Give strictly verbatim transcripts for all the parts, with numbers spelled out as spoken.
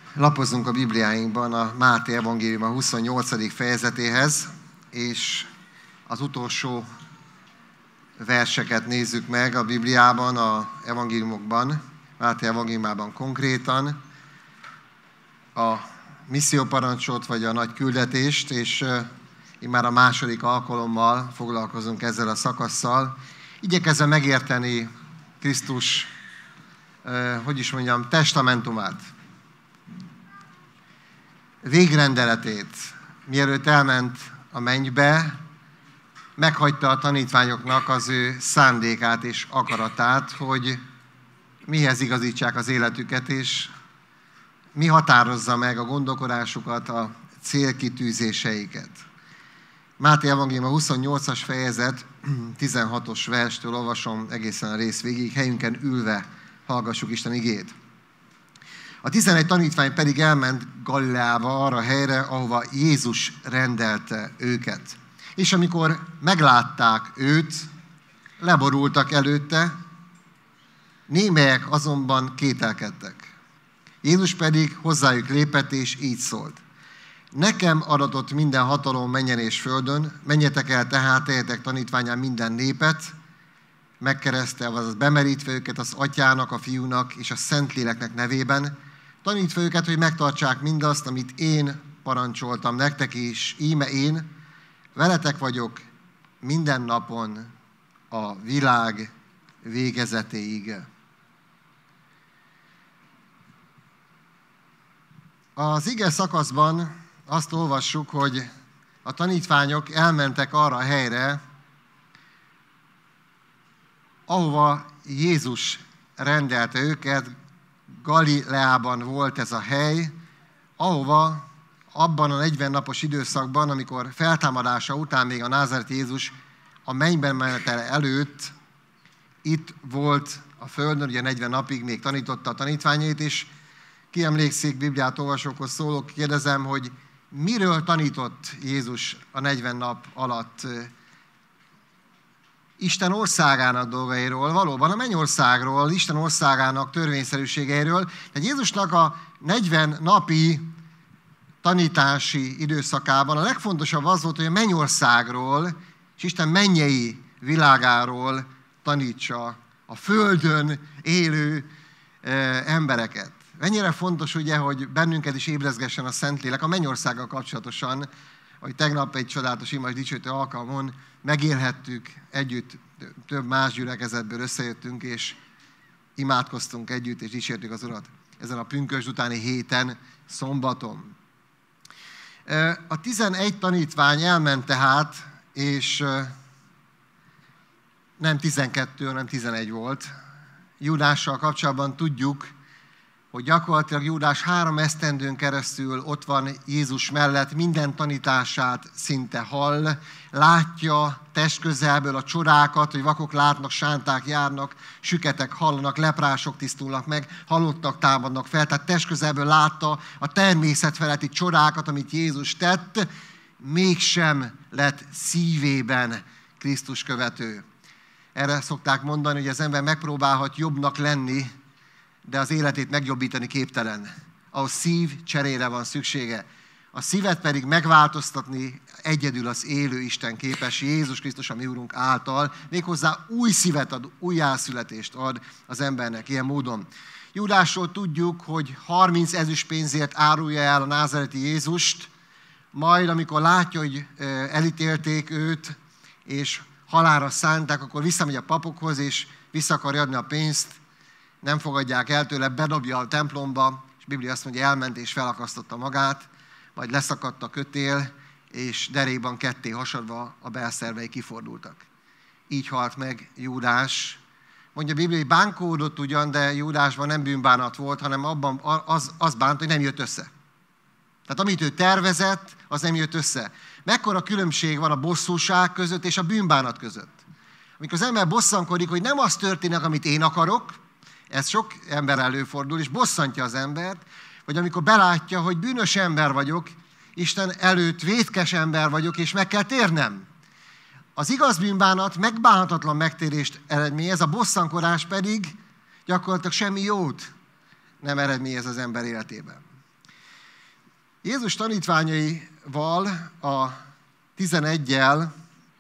Lapozunk a Bibliáinkban a Máté evangélium a huszonnyolcadik fejezetéhez, és az utolsó verseket nézzük meg a Bibliában, az evangéliumokban, Máté evangéliumában konkrétan, a misszióparancsot vagy a nagy küldetést, és immár a második alkalommal foglalkozunk ezzel a szakasszal. Igyekezve megérteni Krisztus, hogy is mondjam, testamentumát, végrendeletét, mielőtt elment a mennybe, meghagyta a tanítványoknak az ő szándékát és akaratát, hogy mihez igazítsák az életüket, és mi határozza meg a gondolkodásukat, a célkitűzéseiket. Máté evangélium a huszonnyolcas fejezet, tizenhatos verstől olvasom egészen a rész végig, helyünken ülve hallgassuk Isten igét. A tizenegy tanítvány pedig elment Galileába, arra a helyre, ahova Jézus rendelte őket. És amikor meglátták őt, leborultak előtte, némelyek azonban kételkedtek. Jézus pedig hozzájuk lépett, és így szólt. Nekem adatott minden hatalom mennyen és földön, menjetek el tehát, tegyetek tanítvánnyá minden népet, megkeresztelve, azaz bemerítve őket az Atyának, a Fiúnak és a Szentléleknek nevében, tanítva őket, hogy megtartsák mindazt, amit én parancsoltam nektek, és íme én veletek vagyok minden napon a világ végezetéig. Az ige szakaszban azt olvassuk, hogy a tanítványok elmentek arra a helyre, ahova Jézus rendelte őket. Galileában volt ez a hely, ahova abban a negyven napos időszakban, amikor feltámadása után még a názáreti Jézus a mennyben menetele előtt itt volt a földön, ugye negyven napig még tanította a tanítványait, és ki emlékszik, Bibliát olvasókhoz szólok, kérdezem, hogy miről tanított Jézus a negyven nap alatt? Isten országának dolgairól, valóban a mennyországról, Isten országának törvényszerűségeiről. Tehát Jézusnak a negyven napi tanítási időszakában a legfontosabb az volt, hogy a mennyországról és Isten mennyei világáról tanítsa a földön élő embereket. Mennyire fontos ugye, hogy bennünket is ébrezgessen a Szentlélek a mennyországgal kapcsolatosan, ahogy tegnap egy csodálatos imás dicsőítő alkalmon megélhettük együtt, több más gyülekezetből összejöttünk, és imádkoztunk együtt, és dicsértük az Urat ezen a pünkösd utáni héten, szombaton. A tizenegy tanítvány elment tehát, és nem tizenkettő, hanem tizenegy volt. Júdással kapcsolatban tudjuk, hogy gyakorlatilag Júdás három esztendőn keresztül ott van Jézus mellett, minden tanítását szinte hall, látja testközelből a csodákat, hogy vakok látnak, sánták járnak, süketek hallanak, leprások tisztulnak meg, halottak támadnak fel, tehát testközelből látta a természet feletti csodákat, amit Jézus tett, mégsem lett szívében Krisztus követő. Erre szokták mondani, hogy az ember megpróbálhat jobbnak lenni, de az életét megjobbítani képtelen. Ahhoz szív cserére van szüksége. A szívet pedig megváltoztatni egyedül az élő Isten képes, Jézus Krisztus a mi Úrunk által, méghozzá új szívet ad, újjászületést ad az embernek ilyen módon. Júdásról tudjuk, hogy harminc ezüstpénzért árulja el a názáreti Jézust, majd amikor látja, hogy elítélték őt, és halálra szánták, akkor visszamegy a papokhoz, és vissza akarja adni a pénzt, nem fogadják el tőle, bedobja a templomba, és a Biblia azt mondja, elment és felakasztotta magát, majd leszakadt a kötél, és derékban ketté hasadva a belszervei kifordultak. Így halt meg Júdás. Mondja a Biblia, hogy bánkódott ugyan, de Júdásban nem bűnbánat volt, hanem abban az, az bánt, hogy nem jött össze. Tehát amit ő tervezett, az nem jött össze. Mekkora különbség van a bosszúság között és a bűnbánat között. Amikor az ember bosszankodik, hogy nem az történik, amit én akarok, ez sok ember előfordul, és bosszantja az embert, vagy amikor belátja, hogy bűnös ember vagyok, Isten előtt vétkes ember vagyok, és meg kell térnem. Az igaz bűnbánat megbánhatatlan megtérést eredményez, a bosszankodás pedig gyakorlatilag semmi jót nem eredményez az ember életében. Jézus tanítványaival, a tizeneggyel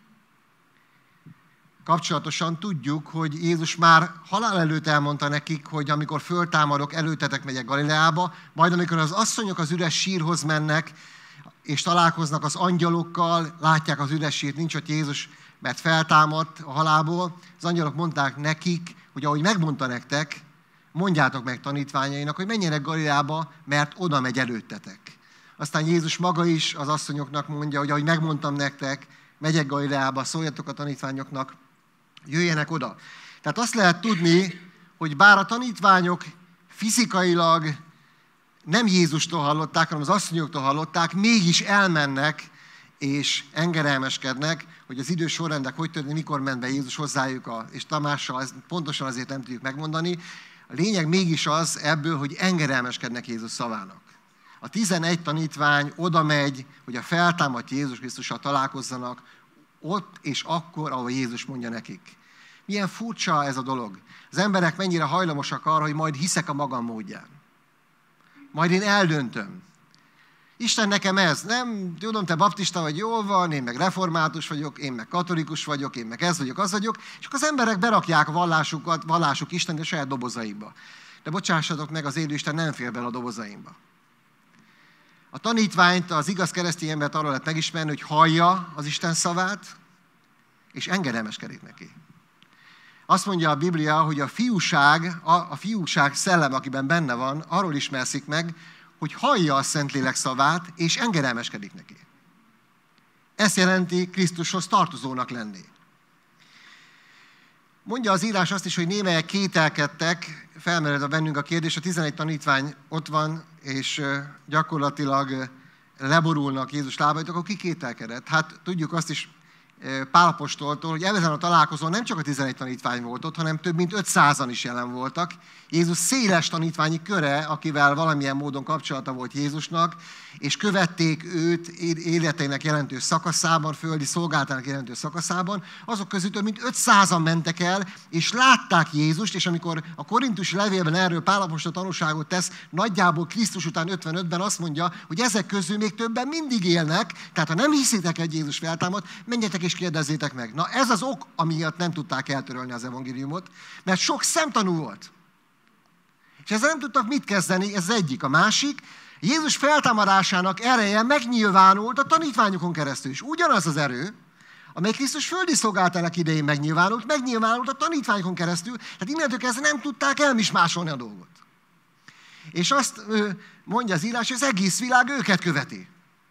kapcsolatosan tudjuk, hogy Jézus már halál előtt elmondta nekik, hogy amikor föltámadok, előtetek megyek Galileába, majd amikor az asszonyok az üres sírhoz mennek, és találkoznak az angyalokkal, látják az üres sírt, nincs ott Jézus, mert feltámadt a halálból. Az angyalok mondták nekik, hogy ahogy megmondta nektek, mondjátok meg tanítványainak, hogy menjenek Galileába, mert oda megy előttetek. Aztán Jézus maga is az asszonyoknak mondja, hogy ahogy megmondtam nektek, megyek Galileába, szóljatok a tanítványoknak, jöjjenek oda. Tehát azt lehet tudni, hogy bár a tanítványok fizikailag nem Jézustól hallották, hanem az asszonyoktól hallották, mégis elmennek és engedelmeskednek, hogy az idő sorrendek hogy történik, mikor ment be Jézus hozzájuk, a, és Tamással, ezt pontosan azért nem tudjuk megmondani. A lényeg mégis az ebből, hogy engedelmeskednek Jézus szavának. A tizenegy tanítvány oda megy, hogy a feltámadt Jézus Krisztussal találkozzanak, ott és akkor, ahol Jézus mondja nekik. Milyen furcsa ez a dolog. Az emberek mennyire hajlamosak arra, hogy majd hiszek a magam módján. Majd én eldöntöm. Isten nekem ez, nem tudom, te baptista vagy, jól van, én meg református vagyok, én meg katolikus vagyok, én meg ez vagyok, az vagyok, és akkor az emberek berakják a vallásukat, vallásuk Isten a saját dobozaikba. De bocsássatok meg, az élő Isten nem fér bele a dobozaimba. A tanítványt, az igaz keresztény embert arra lehet megismerni, hogy hallja az Isten szavát, és engedelmeskedik neki. Azt mondja a Biblia, hogy a fiúság, a, a fiúság szellem, akiben benne van, arról ismerszik meg, hogy hallja a Szentlélek szavát, és engedelmeskedik neki. Ezt jelenti Krisztushoz tartozónak lenni. Mondja az írás azt is, hogy némelyek kételkedtek, felmered a bennünk a kérdés, a tizenegy tanítvány ott van, és gyakorlatilag leborulnak Jézus lábait, akkor ki kételkedett? Hát tudjuk azt is Pál apostoltól, hogy ezen a találkozón nem csak a tizenegy tanítvány volt ott, hanem több mint ötszázan is jelen voltak. Jézus széles tanítványi köre, akivel valamilyen módon kapcsolata volt Jézusnak, és követték őt életének jelentős szakaszában, földi szolgálatának jelentős szakaszában, azok közül több mint ötszázan mentek el, és látták Jézust, és amikor a korintusi levélben erről Pál apostol tanúságot tesz, nagyjából Krisztus után ötvenötben azt mondja, hogy ezek közül még többen mindig élnek, tehát ha nem hiszitek, hogy Jézus feltámadt, menjetek és kérdezzétek meg. Na ez az ok, amiatt nem tudták eltörölni az evangéliumot, mert sok szemtanú volt. És ezzel nem tudtak mit kezdeni, ez az egyik. A másik, Jézus feltámadásának ereje megnyilvánult a tanítványokon keresztül is. Ugyanaz az erő, amely Krisztus földi szolgálatának idején megnyilvánult, megnyilvánult a tanítványokon keresztül, tehát innentől kezdve nem tudták elmismásolni a dolgot. És azt mondja az írás, hogy az egész világ őket követi.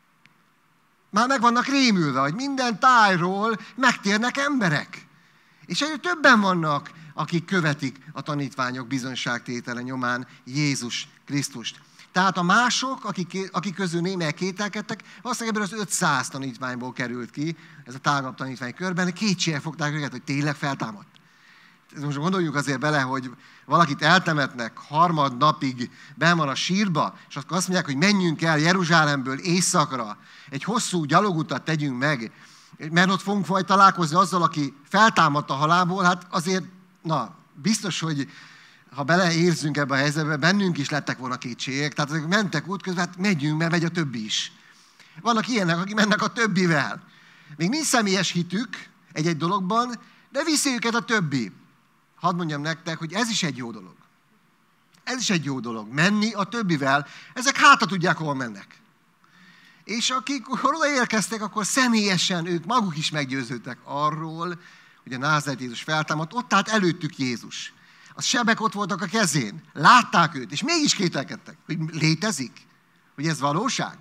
Már meg vannak rémülve, hogy minden tájról megtérnek emberek. És egyre többen vannak, akik követik a tanítványok bizonyságtétele nyomán Jézus Krisztust. Tehát a mások, akik, akik közül némelyek kételkedtek, valószínűleg ebből az ötszáz tanítványból került ki, ez a tágabb tanítvány körben, kétségek fogták őket, hogy tényleg feltámadt. Most gondoljuk azért bele, hogy valakit eltemetnek, harmad napig benn van a sírba, és akkor azt mondják, hogy menjünk el Jeruzsálemből északra, egy hosszú gyalogutat tegyünk meg, mert ott fogunk majd találkozni azzal, aki feltámadt a halálból, hát azért, na, biztos, hogy ha beleérzünk ebbe a helyzetbe, bennünk is lettek volna kétségek, tehát azok mentek útközben, hát megyünk, mert megy a többi is. Vannak ilyenek, akik mennek a többivel. Még nincs személyes hitük egy-egy dologban, de viszi őket a többi. Hadd mondjam nektek, hogy ez is egy jó dolog. Ez is egy jó dolog. Menni a többivel. Ezek hátra tudják, hol mennek. És akik odaérkeztek, akkor személyesen ők maguk is meggyőződtek arról, hogy a Názáreti Jézus feltámadt, ott állt előttük Jézus. A sebek ott voltak a kezén. Látták őt, és mégis kételkedtek, hogy létezik, hogy ez valóság.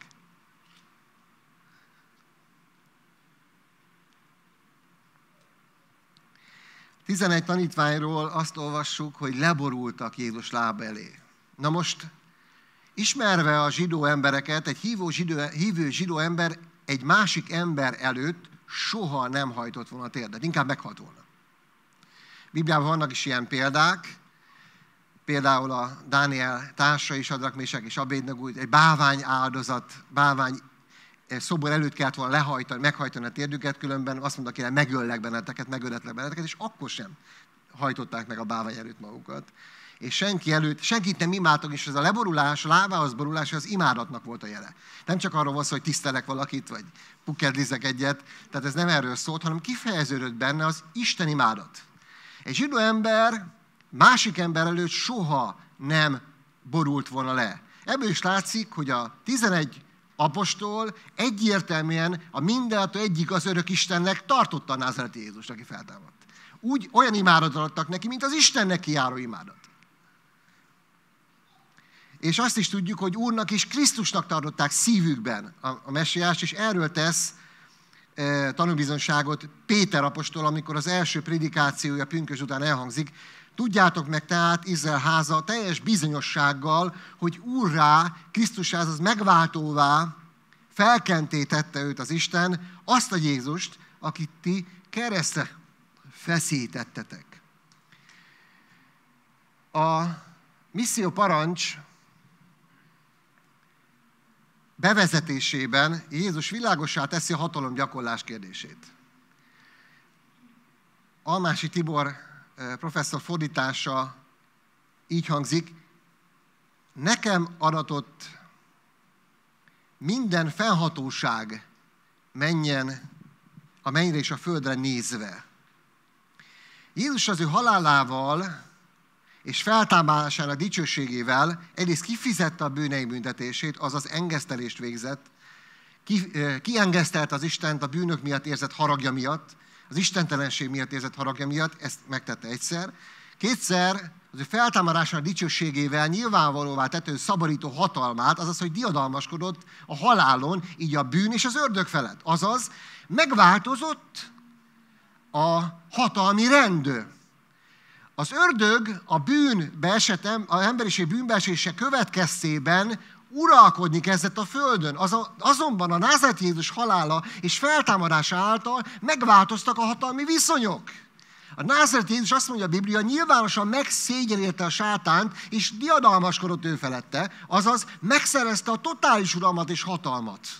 tizenegy tanítványról azt olvassuk, hogy leborultak Jézus lába elé. Na most, ismerve a zsidó embereket, egy hívó zsidó, hívő zsidó ember egy másik ember előtt soha nem hajtott volna térdet, inkább meghalt volna. Bibliában vannak is ilyen példák, például a Dániel társai, Sadrak, Mésak és Abédnego, egy bálvány áldozat, bálvány szobor előtt kellett volna lehajtani, meghajtani a térdüket, különben azt mondta, hogy megöllek benneteket, megöletlek benneteket, és akkor sem hajtották meg a bávány előtt magukat. És senki előtt, senkit nem imádtak, és ez a leborulás, a lábához borulás, az imádatnak volt a jele. Nem csak arról volt szó, hogy tisztelek valakit, vagy pukkedlizek egyet, tehát ez nem erről szólt, hanem kifejeződött benne az Isten imádat. Egy zsidó ember másik ember előtt soha nem borult volna le. Ebből is látszik, hogy a tizenegy apostol egyértelműen a mindenható egyik az örök Istennek tartotta a názáreti Jézust, aki feltámadt. Úgy olyan imádat adtak neki, mint az Istennek kijáró imádat. És azt is tudjuk, hogy Úrnak és Krisztusnak tartották szívükben a, a messiást, és erről tesz e, tanúbizonyságot Péter apostol, amikor az első prédikációja pünkösd után elhangzik. Tudjátok meg tehát, Izrael háza, teljes bizonyossággal, hogy Úrrá, Krisztusá, az megváltóvá, felkenté tette őt az Isten, azt a Jézust, akit ti keresztre feszítettetek. A misszió parancs bevezetésében Jézus világossá teszi a hatalomgyakorlás kérdését. Almási Tibor professzor fordítása így hangzik: nekem adatott minden fennhatóság menjen a mennyre és a földre nézve. Jézus az ő halálával és feltámadásának dicsőségével egyrészt kifizette a bűnei büntetését, azaz engesztelést végzett, ki, kiengesztelte az Istent a bűnök miatt érzett haragja miatt, az istentelenség miatt érzett haragja miatt, ezt megtette egyszer. Kétszer az ő feltámadásának dicsőségével nyilvánvalóvá tette ő szabadító hatalmát, azaz, hogy diadalmaskodott a halálon, így a bűn és az ördög felett. Azaz, megváltozott a hatalmi rend. Az ördög a bűn beesetem, az emberiség bűnbeesése következtében uralkodni kezdett a földön. Azonban a názáreti Jézus halála és feltámadása által megváltoztak a hatalmi viszonyok. A názáreti Jézus, azt mondja a Biblia, nyilvánosan megszégyenelte a sátánt, és diadalmaskodott ő felette, azaz megszerezte a totális uralmat és hatalmat.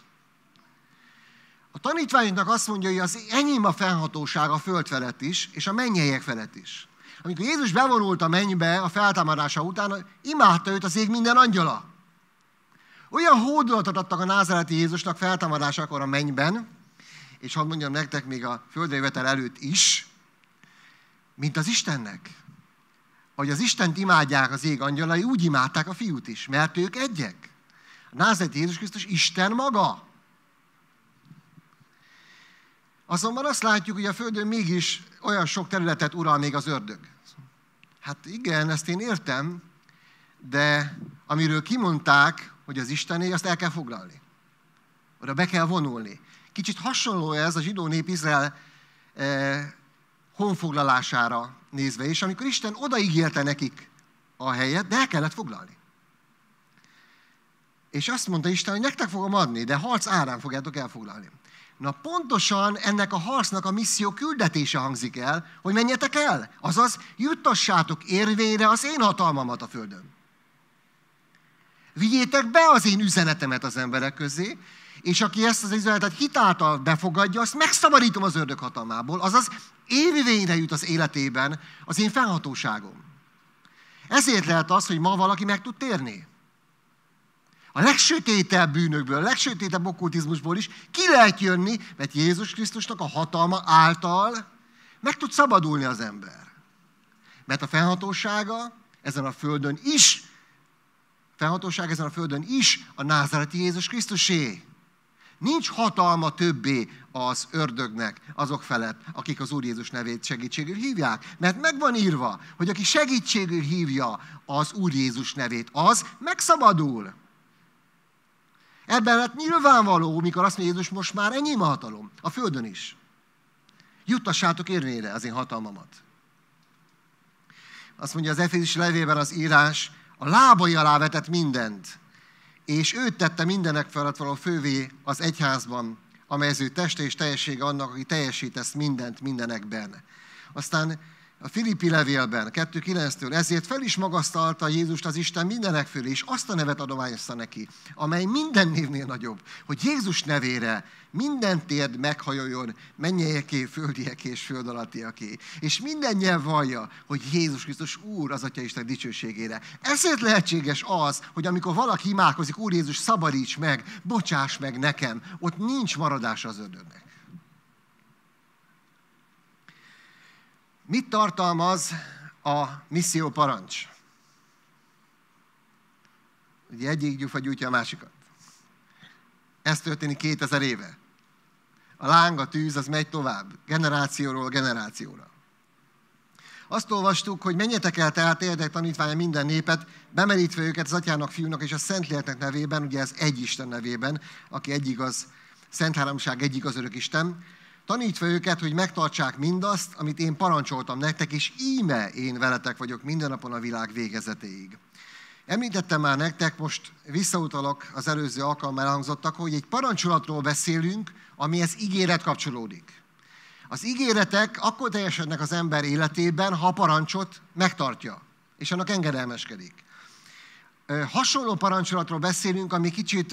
A tanítványoknak azt mondja, hogy az enyém a fennhatóság a föld felett is, és a mennyeiek felett is. Amikor Jézus bevonult a mennybe a feltámadása után, imádta őt az ég minden angyala. Olyan hódolatot adtak a názáreti Jézusnak feltámadásakor a mennyben, és hadd mondjam nektek még a földre jövetel előtt is, mint az Istennek. Ahogy az Istent imádják az ég angyalai, úgy imádták a fiút is, mert ők egyek. A názáreti Jézus Krisztus Isten maga. Azonban azt látjuk, hogy a földön mégis olyan sok területet ural még az ördög. Hát igen, ezt én értem, de amiről kimondták, hogy az Istené, azt el kell foglalni. Oda be kell vonulni. Kicsit hasonló ez a zsidó nép Izrael eh, honfoglalására nézve, és amikor Isten odaígérte nekik a helyet, de el kellett foglalni. És azt mondta Isten, hogy nektek fogom adni, de harc árán fogjátok elfoglalni. Na pontosan ennek a harcnak a misszió küldetése hangzik el, hogy menjetek el, azaz juttassátok érvényre az én hatalmamat a földön. Vigyétek be az én üzenetemet az emberek közé, és aki ezt az üzenetet hitáltal befogadja, azt megszabadítom az ördög hatalmából, azaz érvényre jut az életében az én fennhatóságom. Ezért lehet az, hogy ma valaki meg tud térni. A legsötétebb bűnökből, a legsötétebb okkultizmusból is ki lehet jönni, mert Jézus Krisztusnak a hatalma által meg tud szabadulni az ember. Mert a fennhatósága ezen a földön is, fennhatóság ezen a földön is a názáreti Jézus Krisztusé. Nincs hatalma többé az ördögnek azok felett, akik az Úr Jézus nevét segítségül hívják. Mert meg van írva, hogy aki segítségül hívja az Úr Jézus nevét, az megszabadul. Ebben lett nyilvánvaló, mikor azt mondja Jézus, most már enyém a hatalom, a földön is. Juttassátok érvényre az én hatalmamat. Azt mondja az Efézusi levélben az írás, a lábai alá vetett mindent, és őt tette mindenek felett való fővé az egyházban, amely az ő teste és teljessége annak, aki teljesít ezt mindent mindenekben. Aztán A Filippi levélben, kettő kilenctől, ezért fel is magasztalta Jézust az Isten mindenek fölé, és azt a nevet adományozta neki, amely minden névnél nagyobb, hogy Jézus nevére minden térd meghajoljon, mennyieké, földieké és föld alattiaké. És minden nyelv vallja, hogy Jézus Krisztus Úr az Atya Isten dicsőségére. Ezért lehetséges az, hogy amikor valaki imádkozik, Úr Jézus, szabadíts meg, bocsáss meg nekem, ott nincs maradás az ördögnek. Mit tartalmaz a misszió parancs? Ugye egyik gyufa gyújtja a másikat. Ez történik kétezer éve. A láng, a tűz, az megy tovább, generációról generációra. Azt olvastuk, hogy menjetek el tehát érdek tanítványa minden népet, bemerítve őket az Atyának, Fiúnak és a Szentléleknek nevében, ugye ez egy Isten nevében, aki egy igaz, Szent Háromság egy igaz örök Isten, tanítva őket, hogy megtartsák mindazt, amit én parancsoltam nektek, és íme én veletek vagyok minden napon a világ végezetéig. Említettem már nektek, most visszautalok az előző alkalommal elhangzottak, hogy egy parancsolatról beszélünk, amihez ígéret kapcsolódik. Az ígéretek akkor teljesednek az ember életében, ha a parancsot megtartja, és annak engedelmeskedik. Hasonló parancsolatról beszélünk, ami kicsit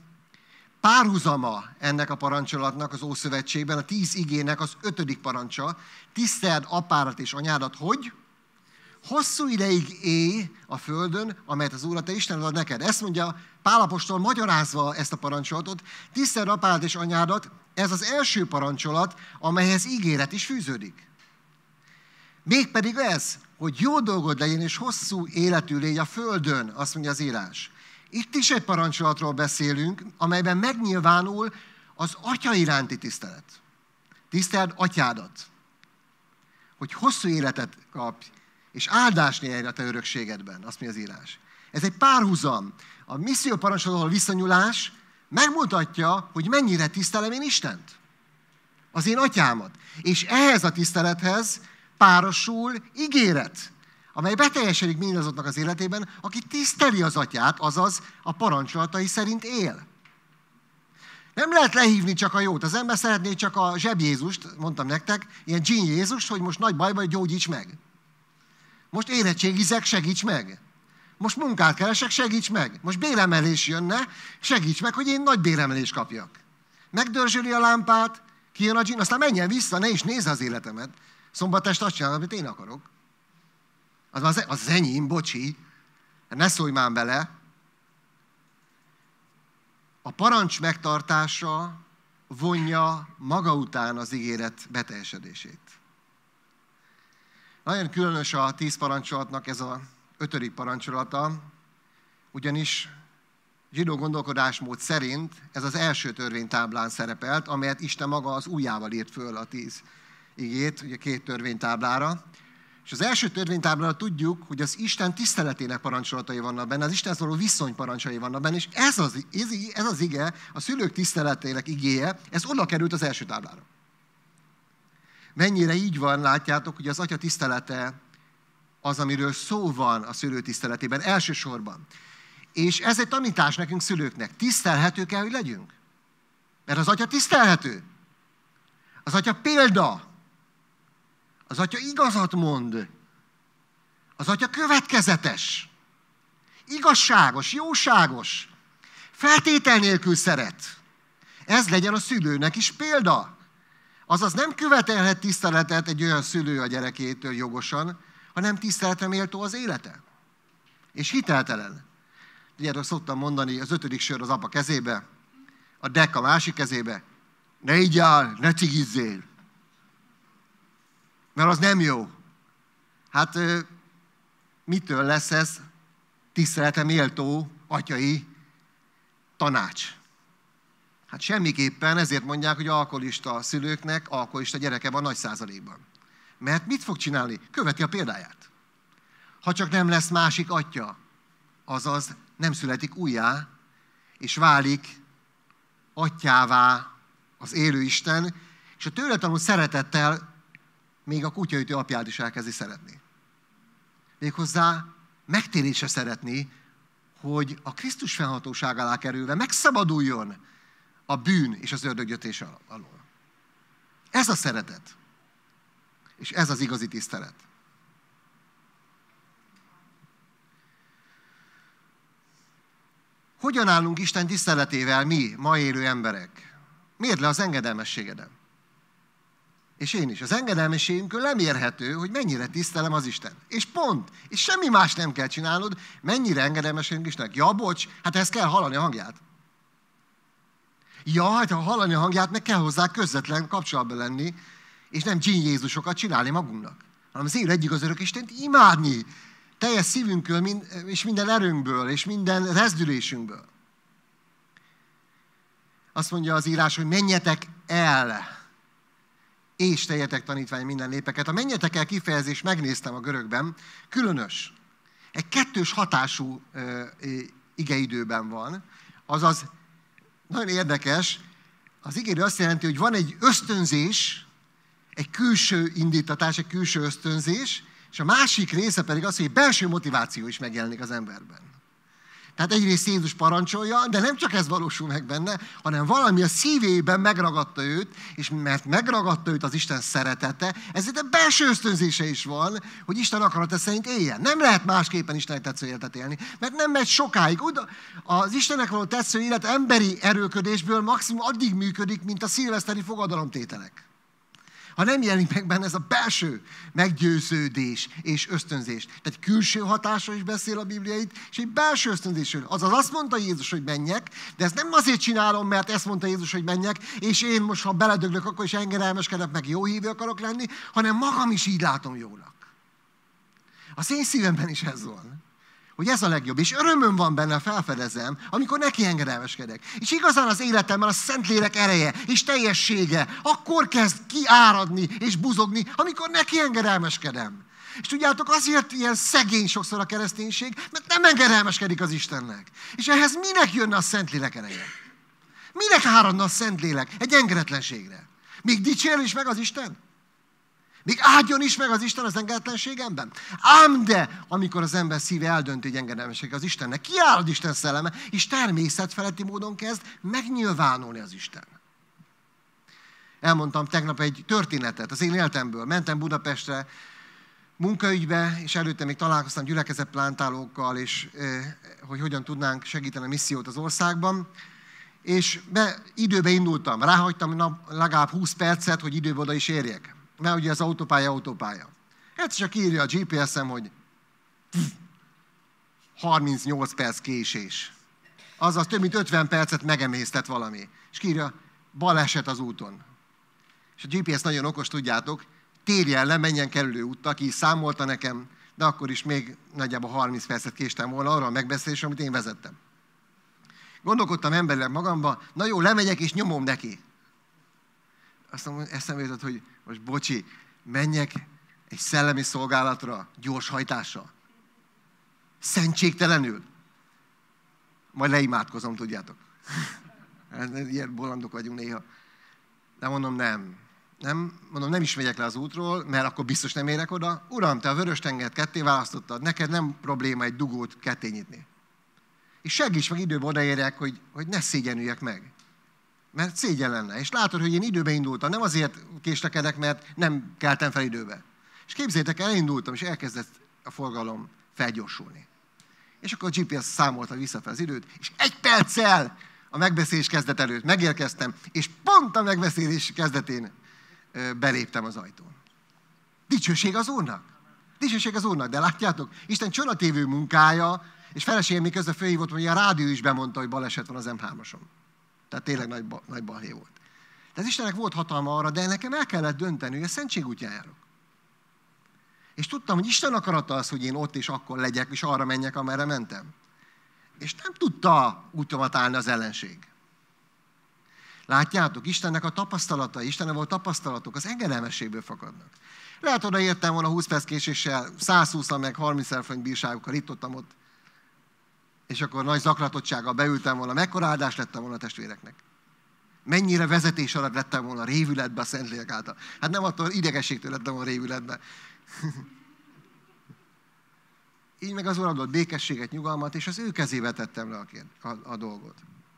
párhuzama ennek a parancsolatnak az Ószövetségben, a tíz igének az ötödik parancsa. Tiszteld apádat és anyádat, hogy hosszú ideig élj a földön, amelyet az Úr a te Istened ad neked. Ezt mondja Pál apostol magyarázva ezt a parancsolatot. Tiszteld apádat és anyádat, ez az első parancsolat, amelyhez ígéret is fűződik. Mégpedig ez, hogy jó dolgod legyen és hosszú életű légy a földön, azt mondja az írás. Itt is egy parancsolatról beszélünk, amelyben megnyilvánul az Atya iránti tisztelet. Tiszteld atyádat, hogy hosszú életet kapj, és áldás nyerj a te örökségedben, azt mondja az írás. Ez egy párhuzam. A misszió parancsolatról viszonyulás megmutatja, hogy mennyire tisztelem én Istent, az én atyámat. És ehhez a tisztelethez párosul ígéret, amely beteljesedik mindazoknak az életében, aki tiszteli az atyát, azaz a parancsolatai szerint él. Nem lehet lehívni csak a jót. Az ember szeretné csak a zseb Jézust, mondtam nektek, ilyen dzsín Jézust, hogy most nagy bajban gyógyíts meg. Most érettségizek, segíts meg. Most munkát keresek, segíts meg. Most béremelés jönne, segíts meg, hogy én nagy béremelést kapjak. Megdörzsöli a lámpát, kijön a dzsín, aztán menjen vissza, ne is nézze az életemet. Szombat este azt csinálom, amit én akarok. Az az, az enyém, bocsi, ne szólj már bele. A parancs megtartása vonja maga után az ígéret beteljesedését. Nagyon különös a tíz parancsolatnak ez a ötödik parancsolata, ugyanis zsidó gondolkodásmód szerint ez az első törvénytáblán szerepelt, amelyet Isten maga az ujjával írt föl a tíz igét, ugye két törvénytáblára. És az első törvénytáblára tudjuk, hogy az Isten tiszteletének parancsolatai vannak benne, az Istenhez való viszony parancsai vannak benne, és ez az, ez az ige, a szülők tiszteletének igéje, ez oda került az első táblára. Mennyire így van, látjátok, hogy az atya tisztelete az, amiről szó van a szülő tiszteletében, elsősorban. És ez egy tanítás nekünk szülőknek. Tisztelhető kell, hogy legyünk. Mert az atya tisztelhető. Az atya példa. Az atya igazat mond. Az atya következetes. Igazságos, jóságos. Feltétel nélkül szeret. Ez legyen a szülőnek is példa. Azaz nem követelhet tiszteletet egy olyan szülő a gyerekétől jogosan, hanem tiszteletre méltó az élete. És hiteltelen. Tudjátok, szoktam mondani, az ötödik sör az apa kezébe, a dekk a másik kezébe. Ne igyál, ne cigizzél. Mert az nem jó. Hát mitől lesz ez tiszteletre méltó atyai tanács? Hát semmiképpen, ezért mondják, hogy alkoholista szülőknek alkoholista gyereke van nagy százalékban. Mert mit fog csinálni? Követi a példáját. Ha csak nem lesz másik atya, azaz nem születik újjá, és válik atyává az élő Isten, és a tőle tanult szeretettel még a kutyaütő apját is elkezdi szeretni. Méghozzá megtérésre szeretni, hogy a Krisztus fennhatóság alá kerülve megszabaduljon a bűn és az ördög gyötrése alól. Ez a szeretet. És ez az igazi tisztelet. Hogyan állunk Isten tiszteletével mi, ma élő emberek? Mérd le az engedelmességedem. És én is. Az engedelmességünkön lemérhető, hogy mennyire tisztelem az Isten. És pont. És semmi más nem kell csinálnod, mennyire engedelmességünk Istennek. Ja, bocs, hát ezt kell hallani a hangját. Ja, hát ha hallani a hangját, meg kell hozzá közvetlen kapcsolatban lenni, és nem dzsíny Jézusokat csinálni magunknak, hanem az élő egyigaz örök Istent imádni teljes szívünkből, és minden erőnkből, és minden rezdülésünkből. Azt mondja az írás, hogy menjetek el, és tegyetek tanítvány minden népeket. A menjetek el kifejezés, megnéztem a görögben, különös. Egy kettős hatású e, igeidőben van, azaz nagyon érdekes, az igéről azt jelenti, hogy van egy ösztönzés, egy külső indítatás, egy külső ösztönzés, és a másik része pedig az, hogy egy belső motiváció is megjelenik az emberben. Tehát egyrészt Jézus parancsolja, de nem csak ez valósul meg benne, hanem valami a szívében megragadta őt, és mert megragadta őt az Isten szeretete, ezért a belső ösztönzése is van, hogy Isten akarata szerint éljen. Nem lehet másképpen Istennek tetsző életet élni, mert nem megy sokáig. Az Istennek való tetsző élet emberi erőködésből maximum addig működik, mint a szilveszteri fogadalomtételek. Ha nem jelenik meg benne ez a belső meggyőződés és ösztönzés. Tehát külső hatásról is beszél a Biblia itt, és egy belső ösztönzésről. Azaz azt mondta Jézus, hogy menjek, de ezt nem azért csinálom, mert ezt mondta Jézus, hogy menjek, és én most, ha beledöglök, akkor is engedelmeskedek, meg jó hívő akarok lenni, hanem magam is így látom jónak. Az én szívemben is ez van. Hogy ez a legjobb, és örömöm van benne, felfedezem, amikor neki engedelmeskedek. És igazán az életemben a Szentlélek ereje és teljessége akkor kezd kiáradni és buzogni, amikor neki engedelmeskedem. És tudjátok, azért ilyen szegény sokszor a kereszténység, mert nem engedelmeskedik az Istennek. És ehhez minek jönne a Szentlélek ereje? Minek áradna a Szentlélek egy engedetlenségre? Még dicsér is meg az Isten? Még áldjon is meg az Isten az engedetlenségemben? Ám de, amikor az ember szíve eldönti, hogy engedelmeskedik az Istennek, kiárad Isten szelleme, és természetfeletti módon kezd megnyilvánulni az Isten. Elmondtam tegnap egy történetet az én életemből. Mentem Budapestre munkaügybe, és előtte még találkoztam gyülekezetplántálókkal, és hogy hogyan tudnánk segíteni a missziót az országban. És be, időbe indultam, ráhagytam nap, legalább húsz percet, hogy időbe oda is érjek. Mert ugye az autópálya, autópálya. Hát csak írja a gé pé es-em, hogy harmincnyolc perc késés. Azaz több mint ötven percet megemésztett valami. És írja, baleset az úton. És a gé pé es nagyon okos, tudjátok, térjen le, menjen kerülő úttal, ki is számolta nekem, de akkor is még nagyjából harminc percet késtem volna arra a megbeszélésre, amit én vezettem. Gondolkodtam emberileg magamba, na jó, lemegyek és nyomom neki. Azt mondom, eszembe jutott, hogy most bocsi, menjek egy szellemi szolgálatra, gyors hajtással. Szentségtelenül. Majd leimádkozom, tudjátok. Ilyen bolondok vagyunk néha. De mondom, nem. Nem, mondom, nem is megyek le az útról, mert akkor biztos nem érek oda. Uram, te a Vörös-tengert ketté választottad, neked nem probléma egy dugót ketté nyitni. És segíts meg időben odaérjek, hogy, hogy ne szégyenüljek meg. Mert szégyen lenne. És látod, hogy én időbe indultam. Nem azért késlekedek, mert nem keltem fel időbe. És képzétek el, elindultam, és elkezdett a forgalom felgyorsulni. És akkor a gé pé es számolta vissza fel az időt, és egy perccel a megbeszélés kezdet előtt megérkeztem, és pont a megbeszélés kezdetén beléptem az ajtón. Dicsőség az Úrnak. Dicsőség az Úrnak. De látjátok, Isten csodatévő munkája, és feleségem még közben fölhívott, hogy a rádió is bemondta, hogy baleset van az em hármason. Tehát tényleg nagy, nagy balhé volt. De az Istennek volt hatalma arra, de nekem el kellett dönteni, hogy a szentség útján járok. És tudtam, hogy Isten akarata az, hogy én ott és akkor legyek, és arra menjek, amerre mentem. És nem tudta útomat állni az ellenség. Látjátok, Istennek a tapasztalatai, Istennek volt tapasztalatok, az engedelmességből fakadnak. Lehet, oda értem volna húsz perc késéssel, száz húsz meg harminc ezer forint bírságokkal, itt ott, ott. És akkor nagy zaklatottsággal beültem volna, mekkora áldás lettem volna a testvéreknek. Mennyire vezetés alatt lettem volna révületbe a Szentlélek által. Hát nem attól idegességtől lettem volna révületbe. Így meg az Úr adott békességet, nyugalmat, és az ő kezébe tettem le a, kér, a, a dolgot.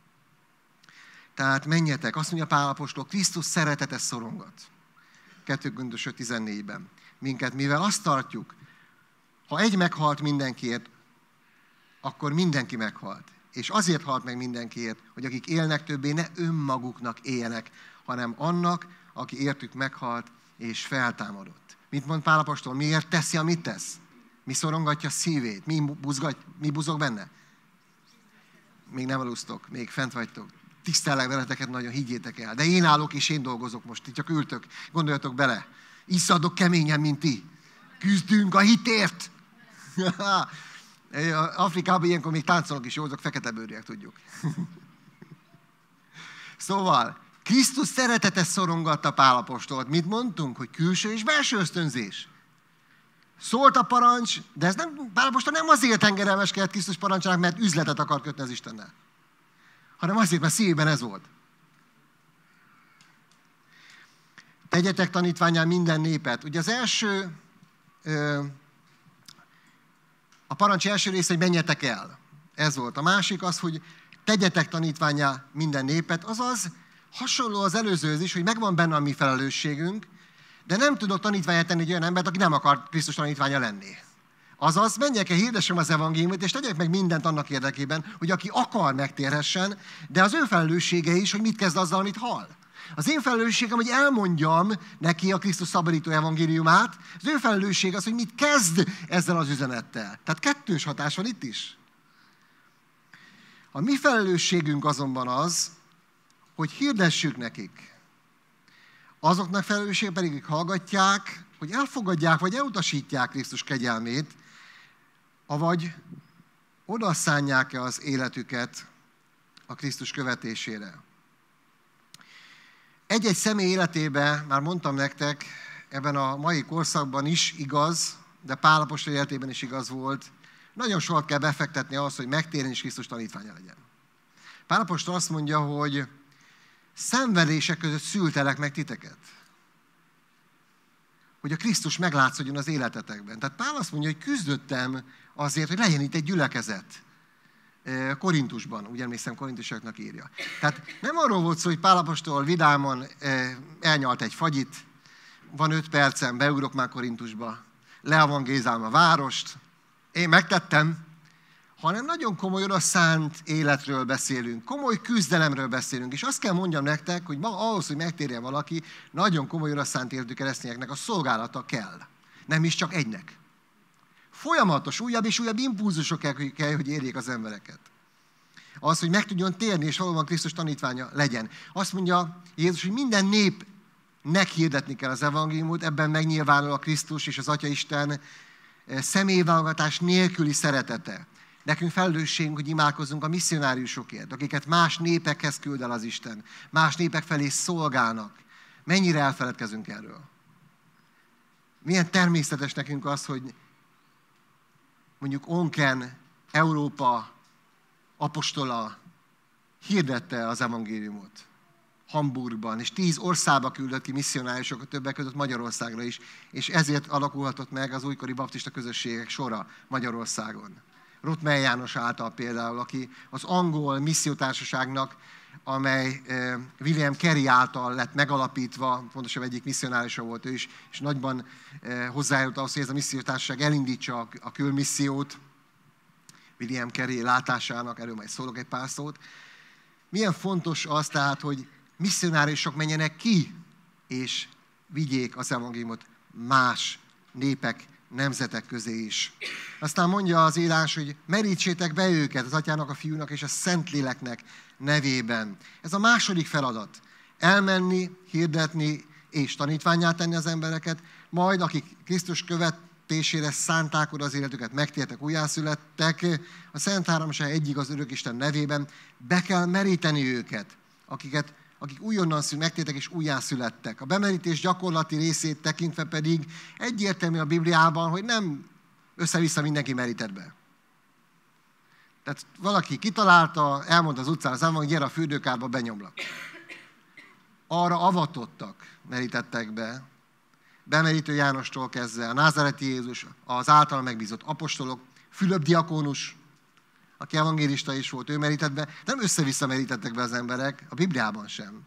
Tehát menjetek, azt mondja Pál apostol, Krisztus szeretete szorongat. kettő Korintus öt tizennégyben. Minket, mivel azt tartjuk, ha egy meghalt mindenkiért, akkor mindenki meghalt. és azért halt meg mindenkiért, hogy akik élnek többé ne önmaguknak éljenek, hanem annak, aki értük meghalt és feltámadott. Mit mond Pál apostol? Miért teszi, amit tesz? Mi szorongatja szívét? Mi, buzgat, mi buzog benne? Még nem alusztok, még fent vagytok. Tisztellek veleteket nagyon, higgyétek el. De én állok és én dolgozok most, ti csak ültök, gondoljatok bele. Isszadok keményen, mint ti. Küzdünk a hitért. Afrikában ilyenkor még táncolok is, jó, azok fekete bőrűek, tudjuk. Szóval, Krisztus szeretete szorongatta Pál apostolt. Mit mondtunk? Hogy külső és belső ösztönzés. Szólt a parancs, de ez nem, Pál apostol nem azért engedelmeskedett Krisztus parancsának, mert üzletet akar kötni az Istennel. Hanem azért, mert szívében ez volt. Tegyetek tanítvánnyá minden népet. Ugye az első, a parancs első része, hogy menjetek el. Ez volt. A másik az, hogy tegyetek tanítvánnyá minden népet, azaz hasonló az előzőhöz is, hogy megvan benne a mi felelősségünk, de nem tudok tanítvánnyá tenni egy olyan embert, aki nem akar Krisztus tanítványa lenni. Azaz, menjek el, hirdessem az evangéliumot, és tegyek meg mindent annak érdekében, hogy aki akar, megtérhessen, de az ő felelőssége is, hogy mit kezd azzal, amit hall. Az én felelősségem, hogy elmondjam neki a Krisztus szabadító evangéliumát, az ő felelősség az, hogy mit kezd ezzel az üzenettel. Tehát kettős hatás van itt is. A mi felelősségünk azonban az, hogy hirdessük nekik. Azoknak felelőssége pedig, akik hallgatják, hogy elfogadják, vagy elutasítják Krisztus kegyelmét, avagy odaszánják-e az életüket a Krisztus követésére. Egy-egy személy életében, már mondtam nektek, ebben a mai korszakban is igaz, de Pál apostol életében is igaz volt, nagyon sokat kell befektetni ahhoz, hogy megtérjen és Krisztus tanítványa legyen. Pál apostol azt mondja, hogy szenvedések között szültelek meg titeket. Hogy a Krisztus meglátszódjon az életetekben. Tehát Pál azt mondja, hogy küzdöttem azért, hogy legyen itt egy gyülekezet. Korintusban, úgy emlékszem, korintusoknak írja. Tehát nem arról volt szó, hogy Pál apostol vidáman elnyalt egy fagyit, van öt percem, beugrok már Korintusba, leevangézálom a várost, én megtettem, hanem nagyon komoly odaszánt életről beszélünk, komoly küzdelemről beszélünk, és azt kell mondjam nektek, hogy ma ahhoz, hogy megtérjen valaki, nagyon komoly odaszánt életű keresztényeknek a szolgálata kell. Nem is csak egynek. Folyamatos, újabb és újabb impulzusok kell, kell, hogy érjék az embereket. Az, hogy meg tudjon térni, és valóban Krisztus tanítványa legyen. Azt mondja Jézus, hogy minden népnek hirdetni kell az evangéliumot, ebben megnyilvánul a Krisztus és az Atya Isten személyválogatás nélküli szeretete. Nekünk felelősségünk, hogy imádkozzunk a misszionáriusokért, akiket más népekhez küld el az Isten, más népek felé szolgálnak. Mennyire elfeledkezünk erről? Milyen természetes nekünk az, hogy mondjuk Onken, Európa apostola hirdette az evangéliumot Hamburgban, és tíz országba küldött ki misszionáriusokat, többek között Magyarországra is, és ezért alakulhatott meg az újkori baptista közösségek sora Magyarországon. Rottmeier János által például, aki az angol missziótársaságnak, amely William Carey által lett megalapítva, pontosabban egyik misszionáriusa volt ő is, és nagyban hozzájárult ahhoz, hogy ez a missziótársaság elindítsa a külmissziót, William Carey látásának, erről majd szólok egy pár szót. Milyen fontos az tehát, hogy misszionáriusok menjenek ki, és vigyék az evangéliumot más népek, nemzetek közé is. Aztán mondja az írás, hogy merítsétek be őket az Atyának, a Fiúnak és a Szentléleknek nevében. Ez a második feladat. Elmenni, hirdetni és tanítvánnyá tenni az embereket, majd akik Krisztus követésére szánták oda az életüket, megtértek, újjászülettek, a Szent Háromság egyik az Örökisten nevében, be kell meríteni őket, akiket akik újonnan szül, megtértek és újjászülettek. A bemerítés gyakorlati részét tekintve pedig egyértelmű a Bibliában, hogy nem össze-vissza mindenki merített be. Tehát valaki kitalálta, elmondta az utcán az elmondta, gyere a fürdőkádba, benyomlak. Arra avatottak, merítettek be, bemerítő Jánostól kezdve, a názáreti Jézus, az által megbízott apostolok, Fülöp diakónus, aki evangélista is volt, ő merített be, nem össze-vissza merítettek be az emberek, a Bibliában sem.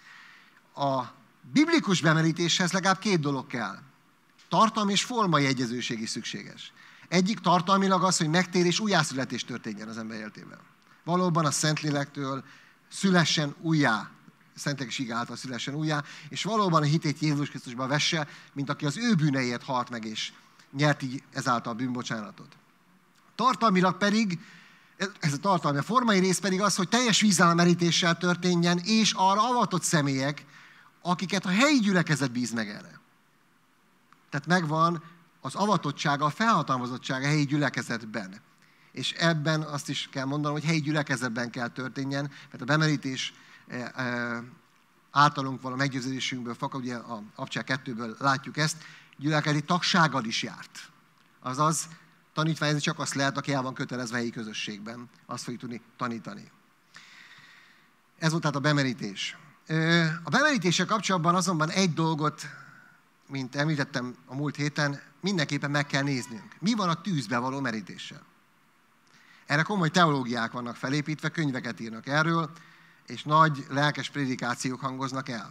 A biblikus bemerítéshez legalább két dolog kell. Tartalmi és formai egyezőség is szükséges. Egyik tartalmilag az, hogy megtérés, újjászületés történjen az ember életében. valóban a Szentlélektől szülessen újjá, Szentlélek ige által szülessen újjá, és valóban a hitét Jézus Krisztusba vesse, mint aki az ő bűneiért halt meg, és nyert így ezáltal a bűnbocsánatot. Tartalmilag pedig, ez a tartalmi, a formai rész pedig az, hogy teljes vízálmerítéssel történjen, és arra avatott személyek, akiket a helyi gyülekezet bíz meg erre. Tehát megvan az avatottsága, a felhatalmazottsága a helyi gyülekezetben. És ebben azt is kell mondanom, hogy helyi gyülekezetben kell történjen, mert a bemerítés általunk való meggyőződésünkből fakad, ugye a Abcsel kettőből látjuk ezt, gyülekezeti tagsággal is járt. Azaz, tanítványozni csak azt lehet, aki el van kötelezve helyi közösségben. Azt fogjuk tudni tanítani. Ez volt tehát a bemerítés. A bemerítéssel kapcsolatban azonban egy dolgot, mint említettem a múlt héten, mindenképpen meg kell néznünk. Mi van a tűzbe való merítéssel? Erre komoly teológiák vannak felépítve, könyveket írnak erről, és nagy lelkes prédikációk hangoznak el.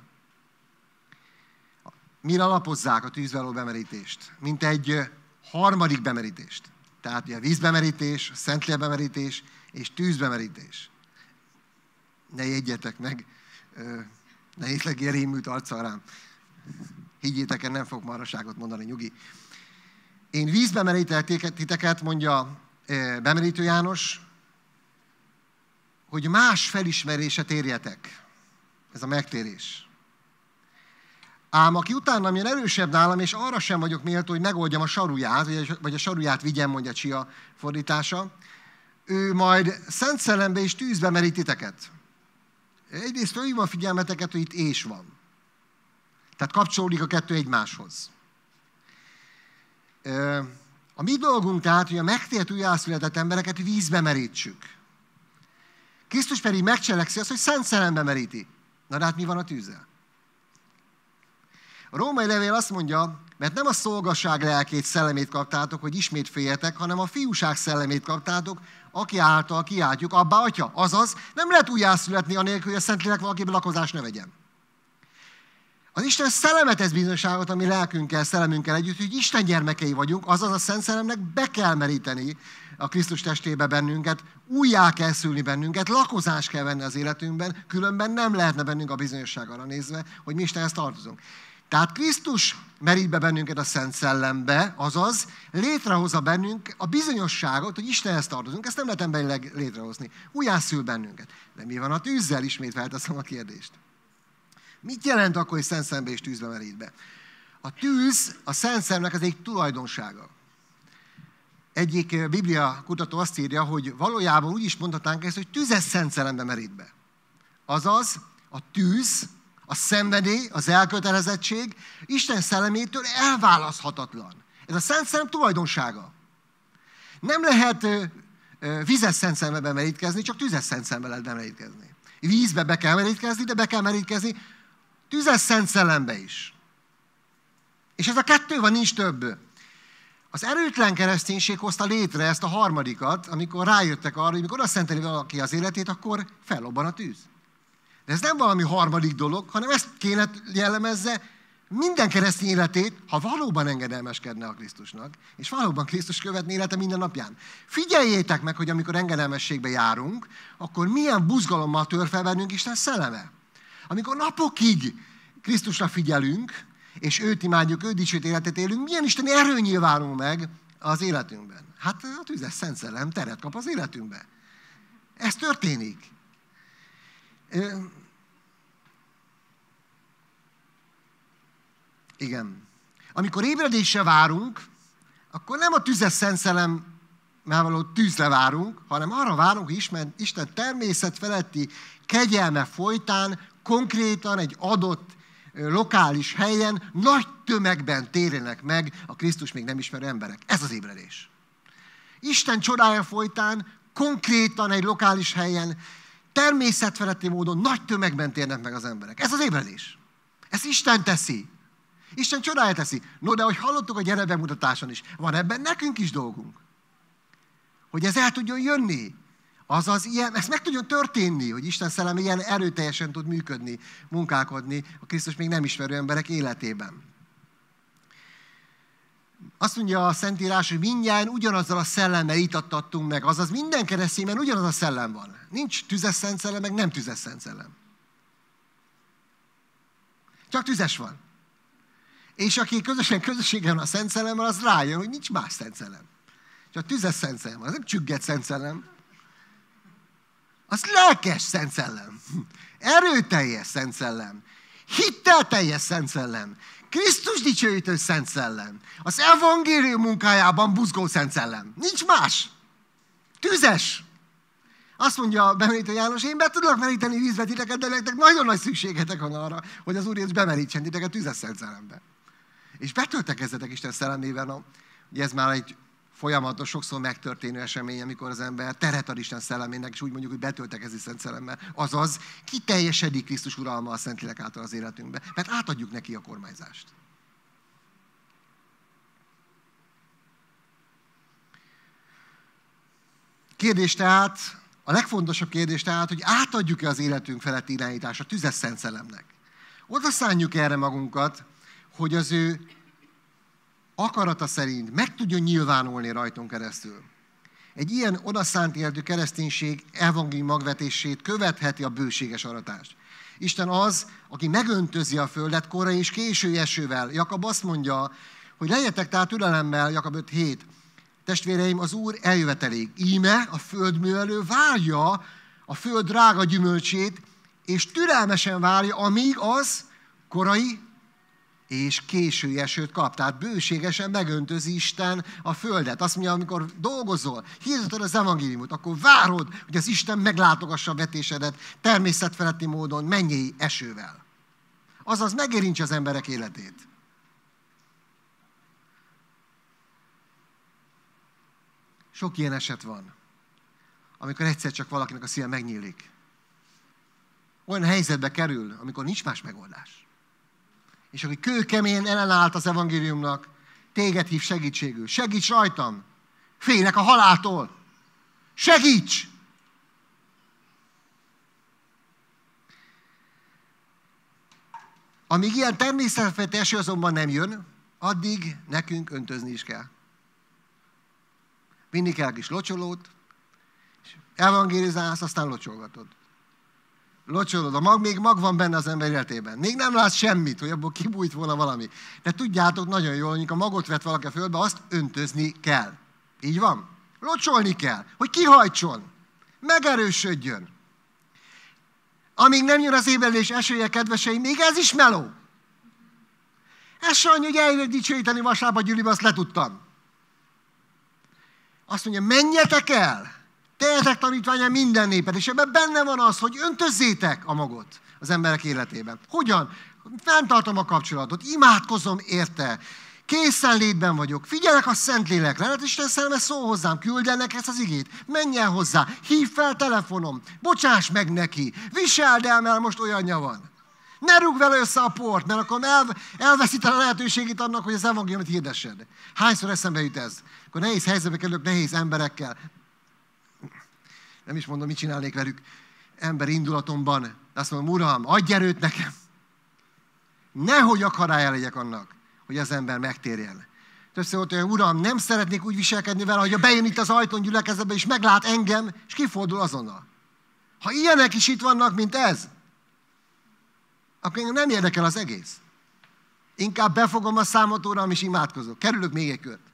Mire alapozzák a tűzbe való bemerítést? Mint egy harmadik bemerítést. Tehát a vízbemerítés, a Szentlélek bemerítés és tűzbemerítés. Ne jegyetek meg, ne észleg ilyen rémült arccal rám. Higgyétek el, nem fogok maraságot mondani, nyugi. Én vízbe merítettek titeket, mondja Bemerítő János, hogy más felismerése térjetek. Ez a megtérés. Ám aki utána milyen erősebb nálam, és arra sem vagyok méltó, hogy megoldjam a saruját, vagy a saruját vigyem, mondja Csia fordítása, ő majd Szent Szellembe és tűzbe merít titeket. Egyrészt fölhívom a figyelmeteket, hogy itt és van. Tehát kapcsolódik a kettő egymáshoz. A mi dolgunk tehát, hogy a megtért újjászületett embereket vízbe merítsük. Krisztus pedig megcselekszi azt, hogy Szent Szellembe meríti. Na de hát mi van a tűzzel? A római levél azt mondja, mert nem a szolgasság lelkét, szellemét kaptátok, hogy ismét féljetek, hanem a fiúság szellemét kaptátok, aki által kiáltjuk, abbá, atya. Azaz, nem lehet újjászületni anélkül, hogy a Szentlélek valakiben lakozást ne vegyen. Az Isten szellemet tesz bizonyságot, ami lelkünkkel, szellemünkkel együtt, hogy Isten gyermekei vagyunk, azaz a Szent Szellemnek be kell meríteni a Krisztus testébe bennünket, újjá kell szülni bennünket, lakozást kell venni az életünkben, különben nem lehetne bennünk a bizonyosság arra nézve, hogy mi Istenhez tartozunk. Tehát Krisztus merít be bennünket a Szent Szellembe, azaz létrehozza bennünk a bizonyosságot, hogy Istenhez tartozunk. Ezt nem lehet emberileg létrehozni. Újjászül bennünket. De mi van a tűzzel? Ismét felteszem a kérdést. Mit jelent akkor, hogy Szent Szellembe és tűzbe merít be? A tűz a Szent Szellemnek az egy tulajdonsága. Egyik Biblia kutató azt írja, hogy valójában úgy is mondhatnánk ezt, hogy tüzes Szent Szellembe merít be. Azaz a tűz, a szenvedély, az elkötelezettség Isten szellemétől elválaszthatatlan. Ez a Szent Szellem tulajdonsága. Nem lehet ö, ö, vizes Szent Szellembe merítkezni, csak tüzes Szent Szellembe lehet bemerítkezni. Vízbe be kell merítkezni, de be kell merítkezni tüzes Szent Szellembe is. És ez a kettő van, nincs több. Az erőtlen kereszténység hozta létre ezt a harmadikat, amikor rájöttek arra, hogy amikor oda szenteli valaki az életét, akkor fellobban a tűz. De ez nem valami harmadik dolog, hanem ezt kéne jellemezze minden keresztény életét, ha valóban engedelmeskedne a Krisztusnak, és valóban Krisztus követné élete minden napján. Figyeljétek meg, hogy amikor engedelmességbe járunk, akkor milyen buzgalommal tör fel bennünk Isten szelleme. Amikor napokig Krisztusra figyelünk, és őt imádjuk, őt dicsőt életet élünk, milyen isteni erő nyilvánul meg az életünkben? Hát a tüzes Szent Szellem teret kap az életünkbe. Ez történik. Igen. Amikor ébredésre várunk, akkor nem a tüzes Szent Szellemmel való tűzre várunk, hanem arra várunk, hogy Isten természet feletti kegyelme folytán konkrétan egy adott lokális helyen nagy tömegben térjenek meg a Krisztus még nem ismerő emberek. Ez az ébredés. Isten csodája folytán konkrétan egy lokális helyen természetfeletti módon nagy tömegben térnek meg az emberek. Ez az ébredés. Ezt Isten teszi. Isten csodája teszi. No, de ahogy hallottuk a gyerekbemutatáson is, van ebben nekünk is dolgunk. Hogy ez el tudjon jönni. Azaz, ilyen, ez meg tudjon történni, hogy Isten szelleme ilyen erőteljesen tud működni, munkálkodni a Krisztus még nem ismerő emberek életében. Azt mondja a Szentírás, hogy mindjárt ugyanazzal a szellemmel itattattunk meg, azaz minden keresztényben ugyanaz a szellem van. Nincs tüzes szent szellem, meg nem tüzes szent szellem. Csak tüzes van. És aki közösen közösségen van a szent szellemmel, az rájön, hogy nincs más szent szellem. Csak tüzes szent szellem, az nem csügget szent szellem. Az lelkes szent szellem. Erőteljes szent szellem. Hittelteljes szent szellem. Krisztus dicsőítő szent szellem. Az evangélium munkájában buzgó szent szellem. Nincs más. Tüzes. Azt mondja bemerítő János, én be tudok meríteni vízbe titeket, de nektek nagyon nagy szükségetek van arra, hogy az Úr Jézus bemerítsen titeket tüzes szent szellembe. És betöltekezzetek Isten szellemével. Ugye ez már egy folyamatos, sokszor megtörténő esemény, amikor az ember teret ad Isten szellemének, és úgy mondjuk, hogy betöltekezik szent szellemmel. Azaz, kiteljesedik Krisztus uralma a Szentlélek által az életünkbe, mert átadjuk neki a kormányzást. Kérdés tehát, a legfontosabb kérdés tehát, hogy átadjuk-e az életünk feletti irányítást a tüzes szent szellemnek. Oda szánjuk erre magunkat, hogy az ő akarata szerint meg tudjon nyilvánulni rajtunk keresztül. Egy ilyen odaszánt életű kereszténység evangélium magvetését követheti a bőséges aratást. Isten az, aki megöntözi a földet korai és késői esővel. Jakab azt mondja, hogy legyetek tehát türelemmel, Jakab öt hét. Testvéreim, az Úr eljöveteléig. Íme a földművelő várja a föld drága gyümölcsét, és türelmesen várja, amíg az korai és késői esőt kap. Tehát bőségesen megöntözi Isten a földet. Azt mondja, amikor dolgozol, hirdeted az evangéliumot, akkor várod, hogy az Isten meglátogassa a vetésedet természetfeletti módon mennyei esővel. Azaz megérintse az emberek életét. Sok ilyen eset van, amikor egyszer csak valakinek a szíve megnyílik. Olyan helyzetbe kerül, amikor nincs más megoldás. És aki kőkeményen ellenállt az evangéliumnak, téged hív segítségül. Segíts rajtam! Félek a haláltól! Segíts! Amíg ilyen természetfeletti eső azonban nem jön, addig nekünk öntözni is kell. Vinni kell kis locsolót, és evangélizálsz, aztán locsolgatod. Locsolod, a mag, még mag van benne az ember életében. Még nem látsz semmit, hogy abból kibújt volna valami. De tudjátok nagyon jól, hogy a magot vett valaki a földbe, azt öntözni kell. Így van? Locsolni kell, hogy kihajtson, megerősödjön. Amíg nem jön az ébredés esője, kedveseim, még ez is meló. Ez sajnálom, hogy eljövök dicsőíteni vasárnap a gyűlibe, azt letudtam. Azt mondja, menjetek el, tehetek tanítványan minden népet, és ebben benne van az, hogy öntözzétek a magot az emberek életében. Hogyan? Fenntartom a kapcsolatot, imádkozom érte, készenlétben vagyok, figyelek a Szentlélekre, hát Isten szelleme szól hozzám, küld el ezt az igét, menj el hozzá, hív fel telefonom, bocsáss meg neki, viseld el, mert most olyanja van. Ne rúgj vele össze a port, mert akkor el, elveszíted a lehetőségét annak, hogy az evangéliumot hirdessed. Hányszor eszembe jut ez? Akkor nehéz helyzetbe kerülök, nehéz emberekkel. Nem is mondom, mit csinálnék velük ember indulatomban. De azt mondom, Uram, adj erőt nekem. Nehogy akarája legyek annak, hogy az ember megtérjen. Többször volt olyan, Uram, nem szeretnék úgy viselkedni vele, hogy bejön itt az ajtón gyülekezetbe, és meglát engem, és kifordul azonnal. Ha ilyenek is itt vannak, mint ez, akkor engem nem érdekel az egész. Inkább befogom a számot, Uram, és imádkozok. Kerülök még egy kört.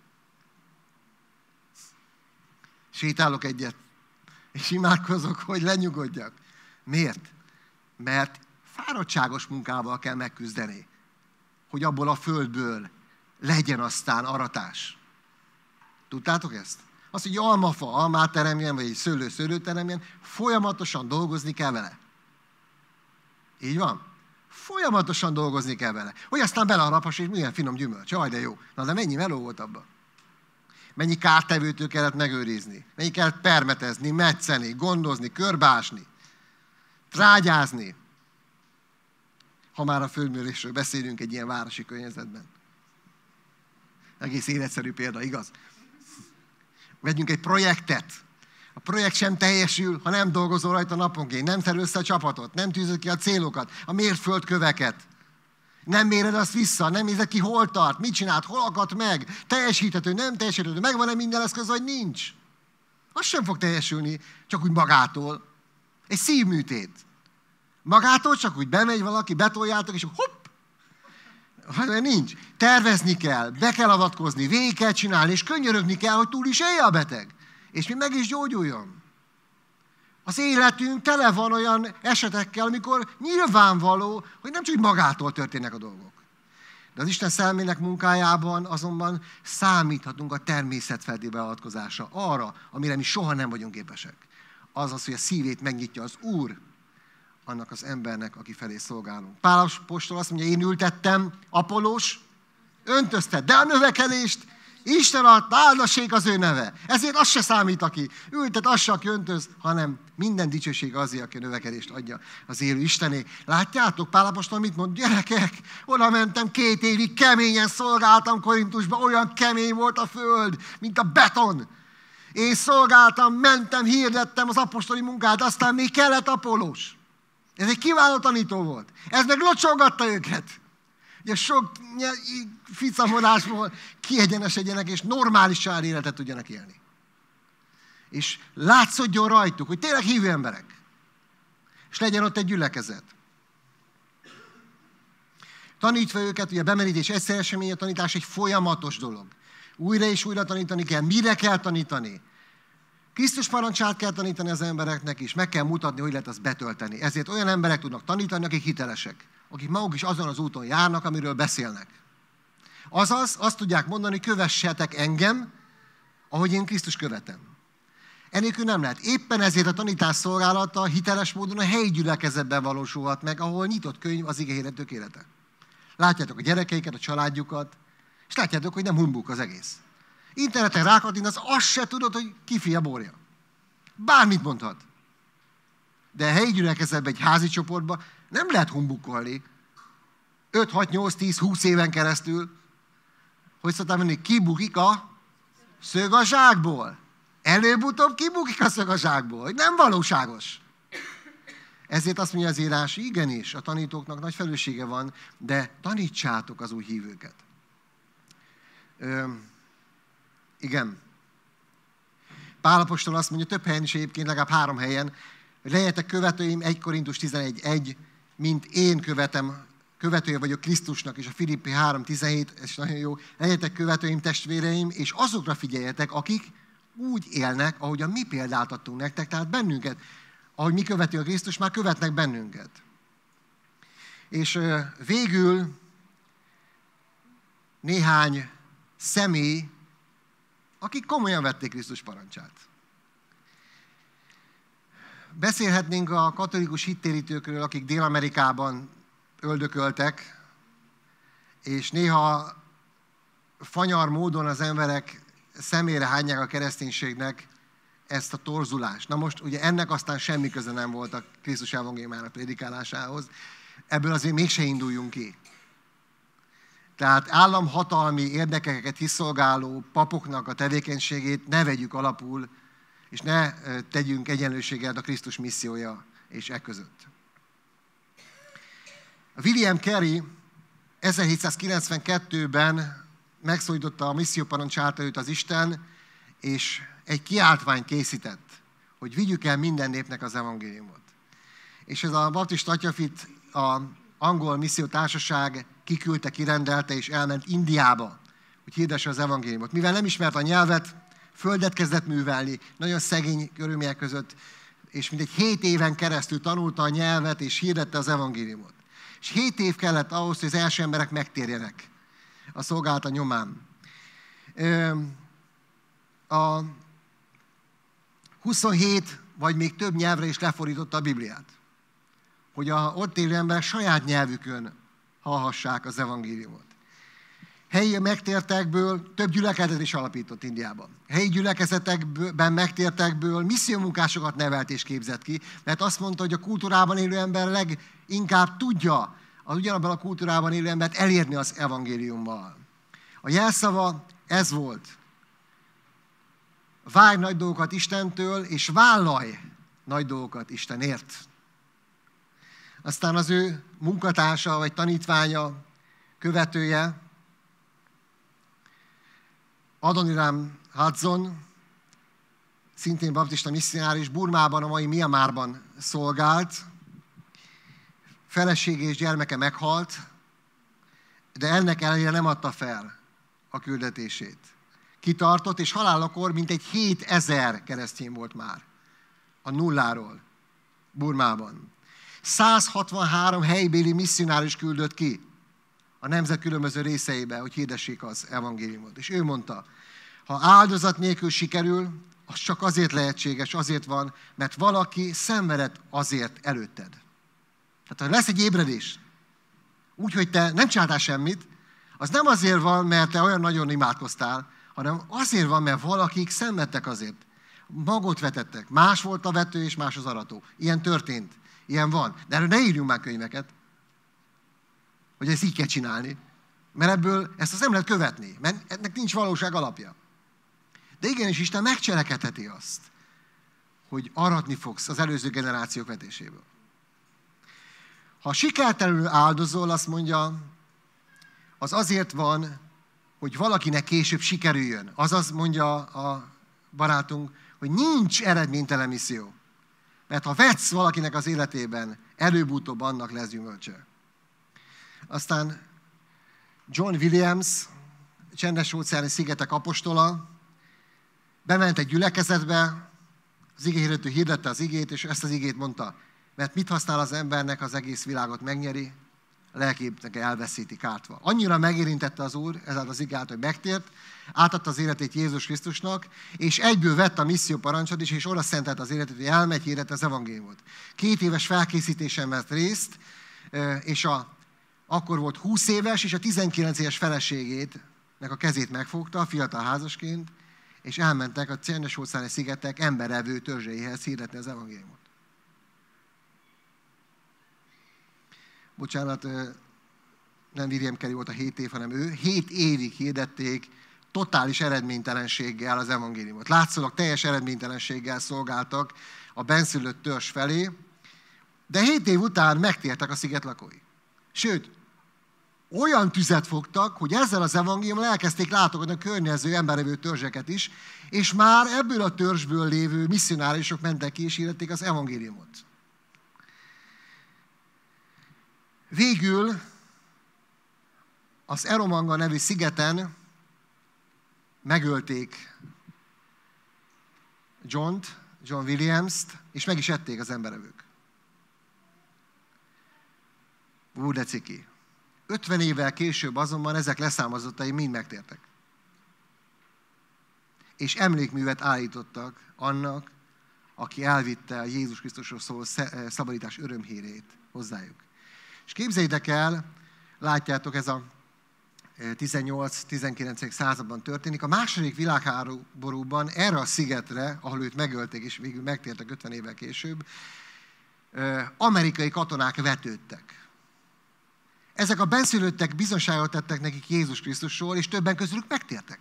Sétálok egyet, és imádkozok, hogy lenyugodjak. Miért? Mert fáradtságos munkával kell megküzdeni, hogy abból a földből legyen aztán aratás. Tudtátok ezt? Az, hogy almafa almát teremjen, vagy egy szőlő szőlőt teremjen, folyamatosan dolgozni kell vele. Így van? Folyamatosan dolgozni kell vele. Hogy aztán beleharaphass, és milyen finom gyümölcs. Jaj, de jó. Na, de mennyi meló volt abban? Mennyi kártevőtől kellett megőrizni? Mennyi kellett permetezni, metszeni, gondozni, körbásni, trágyázni? Ha már a földművelésről beszélünk egy ilyen városi környezetben. Egész életszerű példa, igaz? Vegyünk egy projektet. A projekt sem teljesül, ha nem dolgozol rajta naponként, nem terül össze a csapatot, nem tűzöd ki a célokat, a mérföldköveket. Nem méred azt vissza, nem nézed ki, hol tart, mit csinált, hol akadt meg, teljesíthető, nem teljesíthető, megvan-e minden eszköz, vagy nincs. Az sem fog teljesülni, csak úgy magától. Egy szívműtét. Magától csak úgy bemegy valaki, betoljátok, és hopp! Hát nincs. Tervezni kell, be kell avatkozni, végig kell csinálni, és könyörögni kell, hogy túl is élje a beteg. És mi meg is gyógyuljon. Az életünk tele van olyan esetekkel, amikor nyilvánvaló, hogy nem csak magától történnek a dolgok. De az Isten szellemének munkájában azonban számíthatunk a természet feletti beavatkozása arra, amire mi soha nem vagyunk képesek. Az az, hogy a szívét megnyitja az Úr annak az embernek, aki felé szolgálunk. Pál apostol azt mondja, én ültettem, Apollós öntözte, de a növekedést Isten adta, áldassék az ő neve. Ezért az se számít, aki ültet, az se, aki öntöz, hanem minden dicsőség azért, aki a növekedést adja az élő Istené. Látjátok, Pál apostol mit mond? Gyerekek, oda mentem két évig, keményen szolgáltam Korintusban, olyan kemény volt a föld, mint a beton. Én szolgáltam, mentem, hirdettem az apostoli munkát, aztán még kellett Apollós. Ez egy kiváló tanító volt. Ez meg locsolgatta őket. Ugye sok ficamodásból kiegyenesedjenek, és normális családi életet tudjanak élni. És látszódjon rajtuk, hogy tényleg hívő emberek. És legyen ott egy gyülekezet. Tanítva őket, ugye a bemerítés egyszer esemény, a tanítás egy folyamatos dolog. Újra és újra tanítani kell. Mire kell tanítani? Krisztus parancsát kell tanítani az embereknek, és meg kell mutatni, hogy lehet azt betölteni. Ezért olyan emberek tudnak tanítani, akik hitelesek. Akik maguk is azon az úton járnak, amiről beszélnek. Azaz, azt tudják mondani, kövessetek engem, ahogy én Krisztus követem. Enélkül nem lehet. Éppen ezért a tanítás szolgálata hiteles módon a helyi gyülekezetben valósulhat meg, ahol nyitott könyv az ige hirdetők élete. Látjátok a gyerekeiket, a családjukat, és látjátok, hogy nem humbuk az egész. Interneten rákattintasz, azt se tudod, hogy ki fia borja. Bármit mondhat. De a helyi gyülekezetben, egy házi csoportban nem lehet humbukolni. öt, hat, nyolc, tíz, húsz éven keresztül, hogy szoktam mondani, kibukik a szög a zsákból. Előbb-utóbb kibukik a szög a zsákból, hogy nem valóságos. Ezért azt mondja az írás, igenis, a tanítóknak nagy felelőssége van, de tanítsátok az új hívőket. Ö, igen. Pál apostol azt mondja, több helyen is egyébként, legalább három helyen, hogy legyetek követőim, egy Korintus tizenegy egy, mint én követem, követője vagyok Krisztusnak, és a Filippi három tizenhét, ez nagyon jó, legyetek követőim, testvéreim, és azokra figyeljetek, akik úgy élnek, ahogy a mi példát adtunk nektek, tehát bennünket, ahogy mi követjük a Krisztus, már követnek bennünket. És végül néhány személy, akik komolyan vették Krisztus parancsát. Beszélhetnénk a katolikus hittérítőkről, akik Dél-Amerikában öldököltek, és néha fanyar módon az emberek szemére hányják a kereszténységnek ezt a torzulást. Na most ugye ennek aztán semmi köze nem volt a Krisztus evangéliumának prédikálásához. Ebből azért mégse induljunk ki. Tehát államhatalmi érdekeket kiszolgáló papoknak a tevékenységét ne vegyük alapul, és ne tegyünk egyenlőséget a Krisztus missziója és e között. William Carey ezerhétszázkilencvenkettőben megszólította a misszióparancs által őt az Isten, és egy kiáltványt készített, hogy vigyük el minden népnek az evangéliumot. És ez a baptista atyafit, a angol missziótársaság kiküldte, kirendelte, és elment Indiába, hogy hirdesse az evangéliumot. Mivel nem ismert a nyelvet, földet kezdett művelni, nagyon szegény körülmények között, és mindegy hét éven keresztül tanulta a nyelvet, és hirdette az evangéliumot. És hét év kellett ahhoz, hogy az első emberek megtérjenek a szolgálata nyomán. A huszonhét vagy még több nyelvre is lefordította a Bibliát, hogy a ott élő emberek saját nyelvükön hallhassák az evangéliumot. Helyi megtértekből több gyülekezetet is alapított Indiában. Helyi gyülekezetekben megtértekből missziómunkásokat nevelt és képzett ki, mert azt mondta, hogy a kultúrában élő ember leginkább tudja az ugyanabban a kultúrában élő embert elérni az evangéliummal. A jelszava ez volt. Várj nagy dolgokat Istentől, és vállalj nagy dolgokat Istenért. Aztán az ő munkatársa vagy tanítványa, követője, Adoniram Hudson, szintén baptista misszionárius, Burmában, a mai Myanmarban szolgált, felesége és gyermeke meghalt, de ennek ellenére nem adta fel a küldetését. Kitartott, és halálakor mintegy hétezer keresztény volt már a nulláról Burmában. száz hatvanhárom helybéli misszionárius küldött ki a nemzet különböző részeibe, hogy hirdessék az evangéliumot. És ő mondta, ha áldozat nélkül sikerül, az csak azért lehetséges, azért van, mert valaki szenvedett azért előtted. Tehát ha lesz egy ébredés, úgy, hogy te nem csináltál semmit, az nem azért van, mert te olyan nagyon imádkoztál, hanem azért van, mert valakik szenvedtek azért. Magot vetettek. Más volt a vető, és más az arató. Ilyen történt. Ilyen van. De erről ne írjunk már könyveket, hogy ezt így kell csinálni. Mert ebből ezt az nem lehet követni. Mert ennek nincs valóság alapja. De igenis Isten megcselekedheti azt, hogy aratni fogsz az előző generációk vetéséből. Ha sikertelenül áldozol, azt mondja, az azért van, hogy valakinek később sikerüljön. Azaz mondja a barátunk, hogy nincs eredménytelen misszió. Mert ha vetsz valakinek az életében, előbb-utóbb annak lesz gyümölcse. Aztán John Williams, Csendes-óceáni szigetek apostola, bement egy gyülekezetbe, az igéhirdető hirdette az igét, és ezt az igét mondta, mert mit használ az embernek, az egész világot megnyeri, a lelkében elveszíti kártva. Annyira megérintette az Úr, ezzel az igát, hogy megtért, átadta az életét Jézus Krisztusnak, és egyből vette a misszió parancsot is, és oda szentelt az életét, hogy elmegy hirdet az evangéliumot. Két éves felkészítésen vett részt, és a, akkor volt húsz éves, és a tizenkilenc éves feleségét, nek a kezét megfogta, fiatal házasként, és elmentek a Csendes-óceáni szigetek emberevő törzseihez hirdetni az evangéliumot. Bocsánat, nem William Carey volt a hét év, hanem ő. Hét évig hirdették totális eredménytelenséggel az evangéliumot. Látszólag teljes eredménytelenséggel szolgáltak a benszülött törzs felé, de hét év után megtértek a sziget lakói. Sőt, olyan tüzet fogtak, hogy ezzel az evangéliummal elkezdték látogatni a környező emberevő törzseket is, és már ebből a törzsből lévő misszionáriusok mentek ki és hirdették az evangéliumot. Végül az Eromanga nevű szigeten megölték Johnt, John Williams-t, és meg is ették az emberevők. Ú, de ciki. ötven évvel később azonban ezek leszármazottai mind megtértek. És emlékművet állítottak annak, aki elvitte a Jézus Krisztusról szóló szabadítás örömhírét hozzájuk. És képzeljétek el, látjátok, ez a tizennyolc-tizenkilencedik században történik. A második világháborúban erre a szigetre, ahol őt megölték, és végül megtértek ötven évvel később, amerikai katonák vetődtek. Ezek a benszülöttek bizonságot tettek nekik Jézus Krisztusról, és többen közülük megtértek.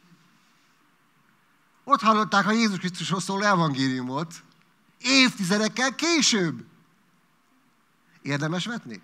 Ott hallották a Jézus Krisztusról szóló evangéliumot, évtizedekkel később. Érdemes vetni?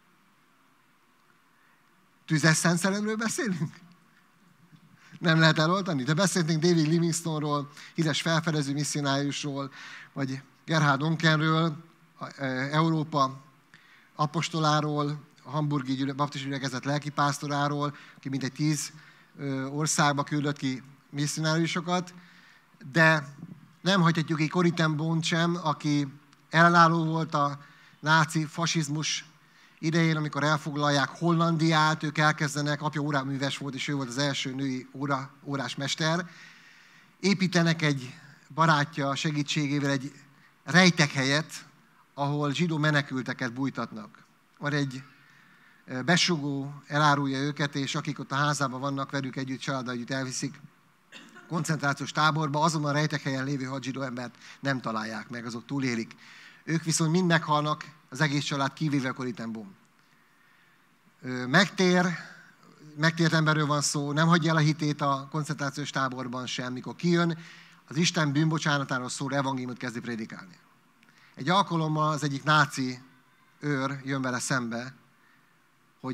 Tüzes szent szellemről beszélünk? Nem lehet eloltani? De beszéltünk David Livingstoneról, híres felfedező misszionáriusról, vagy Gerhard Onkenről, Európa apostoláról, a hamburgi baptista gyülekezet lelkipásztoráról, aki mintegy tíz országba küldött ki misszionáriusokat, de nem hagyhatjuk egy Corrie ten Boom sem, aki ellenálló volt a náci fasizmus idején, amikor elfoglalják Hollandiát, ők elkezdenek, apja óráműves volt, és ő volt az első női óra, órásmester, építenek egy barátja segítségével egy rejtekhelyet, ahol zsidó menekülteket bújtatnak. Van egy besugó, elárulja őket, és akik ott a házában vannak, velük együtt, családdal együtt elviszik koncentrációs táborba, azonban a rejtekhelyen lévő hat zsidó embert nem találják meg, azok túlélik. Ők viszont mind meghalnak, az egész család, kivéve Corrie ten Boom. Megtér, megtért emberről van szó, nem hagyja el a hitét a koncentrációs táborban sem, mikor kijön, az Isten bűnbocsánatáról szóló evangéliumot kezdi prédikálni. Egy alkalommal az egyik náci őr jön vele szembe, hogy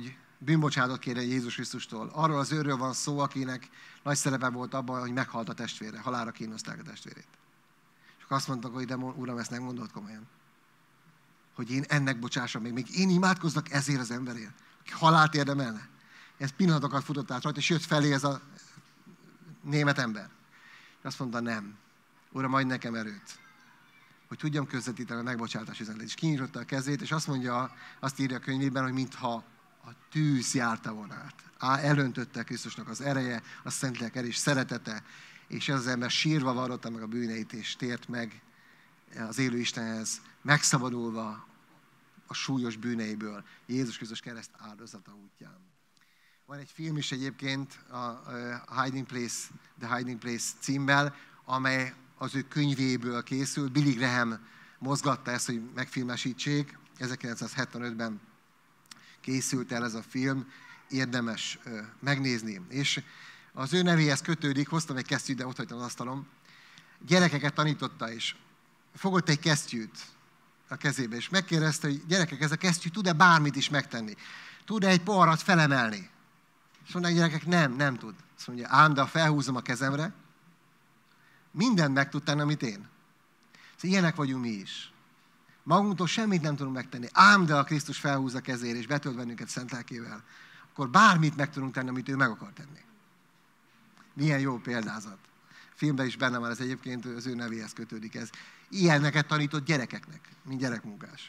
bűnbocsánatot kérjen Jézus Krisztustól. Arról az őrről van szó, akinek nagy szerepe volt abban, hogy meghalt a testvére, halálra kínozták a testvérét. És akkor azt mondtak, hogy de Uram, ezt nem gondolt komolyan. Hogy én ennek bocsássam meg. Még én imádkoznak ezért az emberért, aki halált érdemelne. Ez pillanatokat futott át rajta, és jött felé ez a német ember. És azt mondta, nem. Uram, adj nekem erőt, hogy tudjam közvetíteni a megbocsátás üzenetet. És kinyitotta a kezét, és azt mondja, azt írja a könyvében, hogy mintha a tűz járta volna át. Á, elöntötte Krisztusnak az ereje, a Szentlélek erős szeretete, és ez az ember sírva vallotta meg a bűneit, és tért meg az élő Istenhez, megszabadulva a súlyos bűneiből, Jézus Krisztus kereszt áldozata útján. Van egy film is egyébként, a Hiding Place, The Hiding Place címmel, amely az ő könyvéből készült. Billy Graham mozgatta ezt, hogy megfilmesítsék. ezerkilencszázhetvenötben készült el ez a film, érdemes megnézni. És az ő nevéhez kötődik, hoztam egy kesztyűt, de ott hagytam az asztalon. Gyerekeket tanította is. Fogott egy kesztyűt a kezébe, és megkérdezte, hogy gyerekek, ez a kesztyű tud-e bármit is megtenni? Tud-e egy poharat felemelni? És mondják, gyerekek, nem, nem tud. Azt mondja, ám, de ha felhúzom a kezemre, mindent meg tud tenni, amit én. Szóval ilyenek vagyunk mi is. Magunktól semmit nem tudunk megtenni. Ám, de a Krisztus felhúz a kezére, és betölt bennünket szent lelkével, akkor bármit meg tudunk tenni, amit ő meg akar tenni. Milyen jó példázat. A filmben is benne van ez egyébként, az ő nevéhez kötődik ez. Ilyeneket tanított gyerekeknek, mint gyerekmunkás.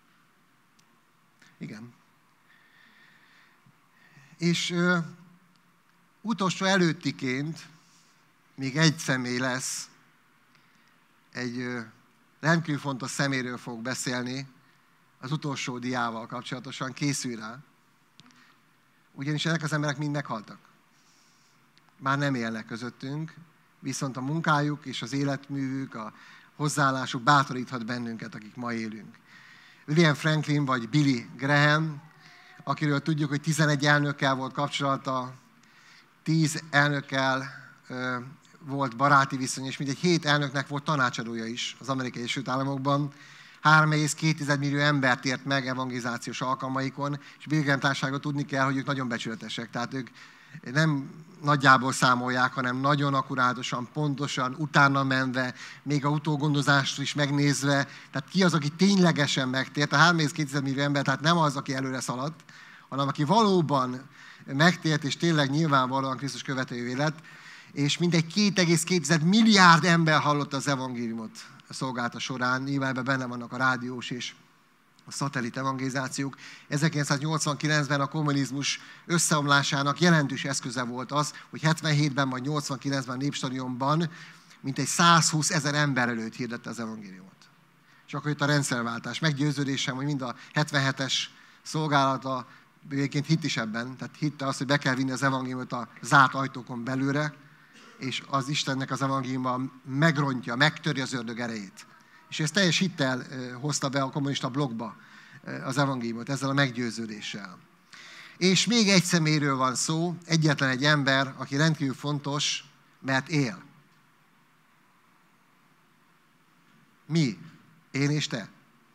Igen. És ö, utolsó előttiként még egy személy lesz, egy ö, rendkívül fontos szeméről fog beszélni, az utolsó diával kapcsolatosan, készül rá. Ugyanis ezek az emberek mind meghaltak. Már nem élnek közöttünk, viszont a munkájuk és az életművük, a hozzáállásuk bátoríthat bennünket, akik ma élünk. William Franklin vagy Billy Graham, akiről tudjuk, hogy tizenegy elnökkel volt kapcsolata, tíz elnökkel ö, volt baráti viszony, és mindegy hét elnöknek volt tanácsadója is az Amerikai Egyesült Államokban. három egész két millió embert ért meg evangelizációs alkalmaikon, és Billy Graham társaságot tudni kell, hogy ők nagyon becsületesek. Tehát ők nem nagyjából számolják, hanem nagyon akkurátusan, pontosan, utána menve, még a utógondozást is megnézve. Tehát ki az, aki ténylegesen megtért? A három egész két millió ember, tehát nem az, aki előre szaladt, hanem aki valóban megtért, és tényleg nyilvánvalóan Krisztus követőjévé lett, és mindegy két egész két milliárd ember hallotta az evangéliumot a szolgálata során. Nyilván ebben benne vannak a rádiós és a szatellit evangelizációk. ezerkilencszáznyolcvankilencben a kommunizmus összeomlásának jelentős eszköze volt az, hogy hetvenhétben vagy nyolcvankilencben a Népstadionban mintegy százhúsz ezer ember előtt hirdette az evangéliumot. És akkor jött a rendszerváltás. Meggyőződésem, hogy mind a hetvenhetes szolgálata egyébként hitt is ebben, tehát hitte azt, hogy be kell vinni az evangéliumot a zárt ajtókon belőle, és az Istennek az evangéliuma megrontja, megtöri az ördög erejét. És ezt teljes hittel hozta be a kommunista blogba az evangéliumot, ezzel a meggyőződéssel. És még egy személyről van szó, egyetlen egy ember, aki rendkívül fontos, mert él. Mi? Én és te.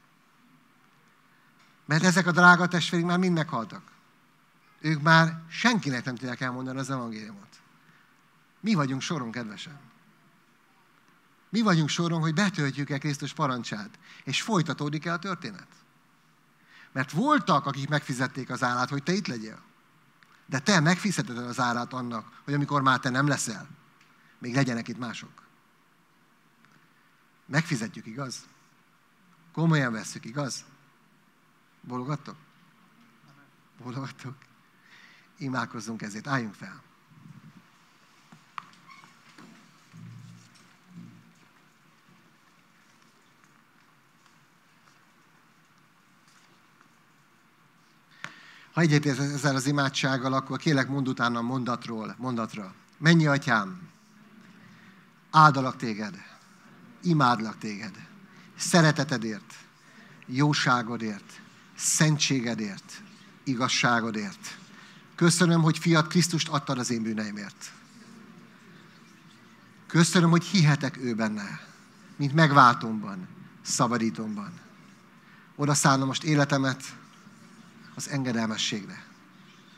Mert ezek a drága testvérik már mind meghaltak. Ők már senkinek nem tudják elmondani az evangéliumot. Mi vagyunk soron, kedvesem. Mi vagyunk soron, hogy betöltjük-e Krisztus parancsát, és folytatódik-e a történet. Mert voltak, akik megfizették az árát, hogy te itt legyél. De te megfizeted az árát annak, hogy amikor már te nem leszel, még legyenek itt mások. Megfizetjük, igaz? Komolyan vesszük, igaz? Bólogattok? Bólogattok? Imádkozzunk ezért, álljunk fel. Ha egyetértesz ezzel az imádsággal, akkor kérlek, mondd utána mondatról, mondatra. Mennyi atyám, áldalak téged, imádlak téged, szeretetedért, jóságodért, szentségedért, igazságodért. Köszönöm, hogy fiat Krisztust adtad az én bűneimért. Köszönöm, hogy hihetek ő benne, mint megváltomban, szabadítomban. Oda szállom most életemet az engedelmességre.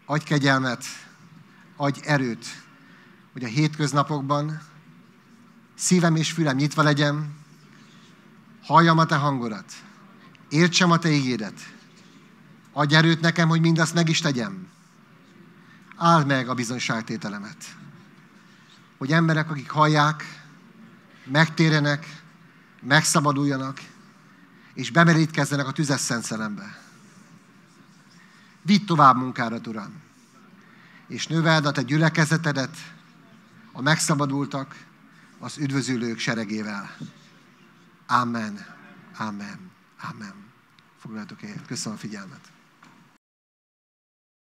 adj kegyelmet, adj erőt, hogy a hétköznapokban szívem és fülem nyitva legyen, halljam a te hangodat, értsem a te ígédet, adj erőt nekem, hogy mindazt meg is tegyem. Áld meg a bizonyságtételemet, hogy emberek, akik hallják, megtérjenek, megszabaduljanak, és bemerítkezzenek a tüzes szent szellembe. Vidd tovább munkádat, Uram, és növeld a te gyülekezetedet a megszabadultak, az üdvözülők seregével. Amen, amen, amen. Foglaljatok helyet. Köszönöm a figyelmet.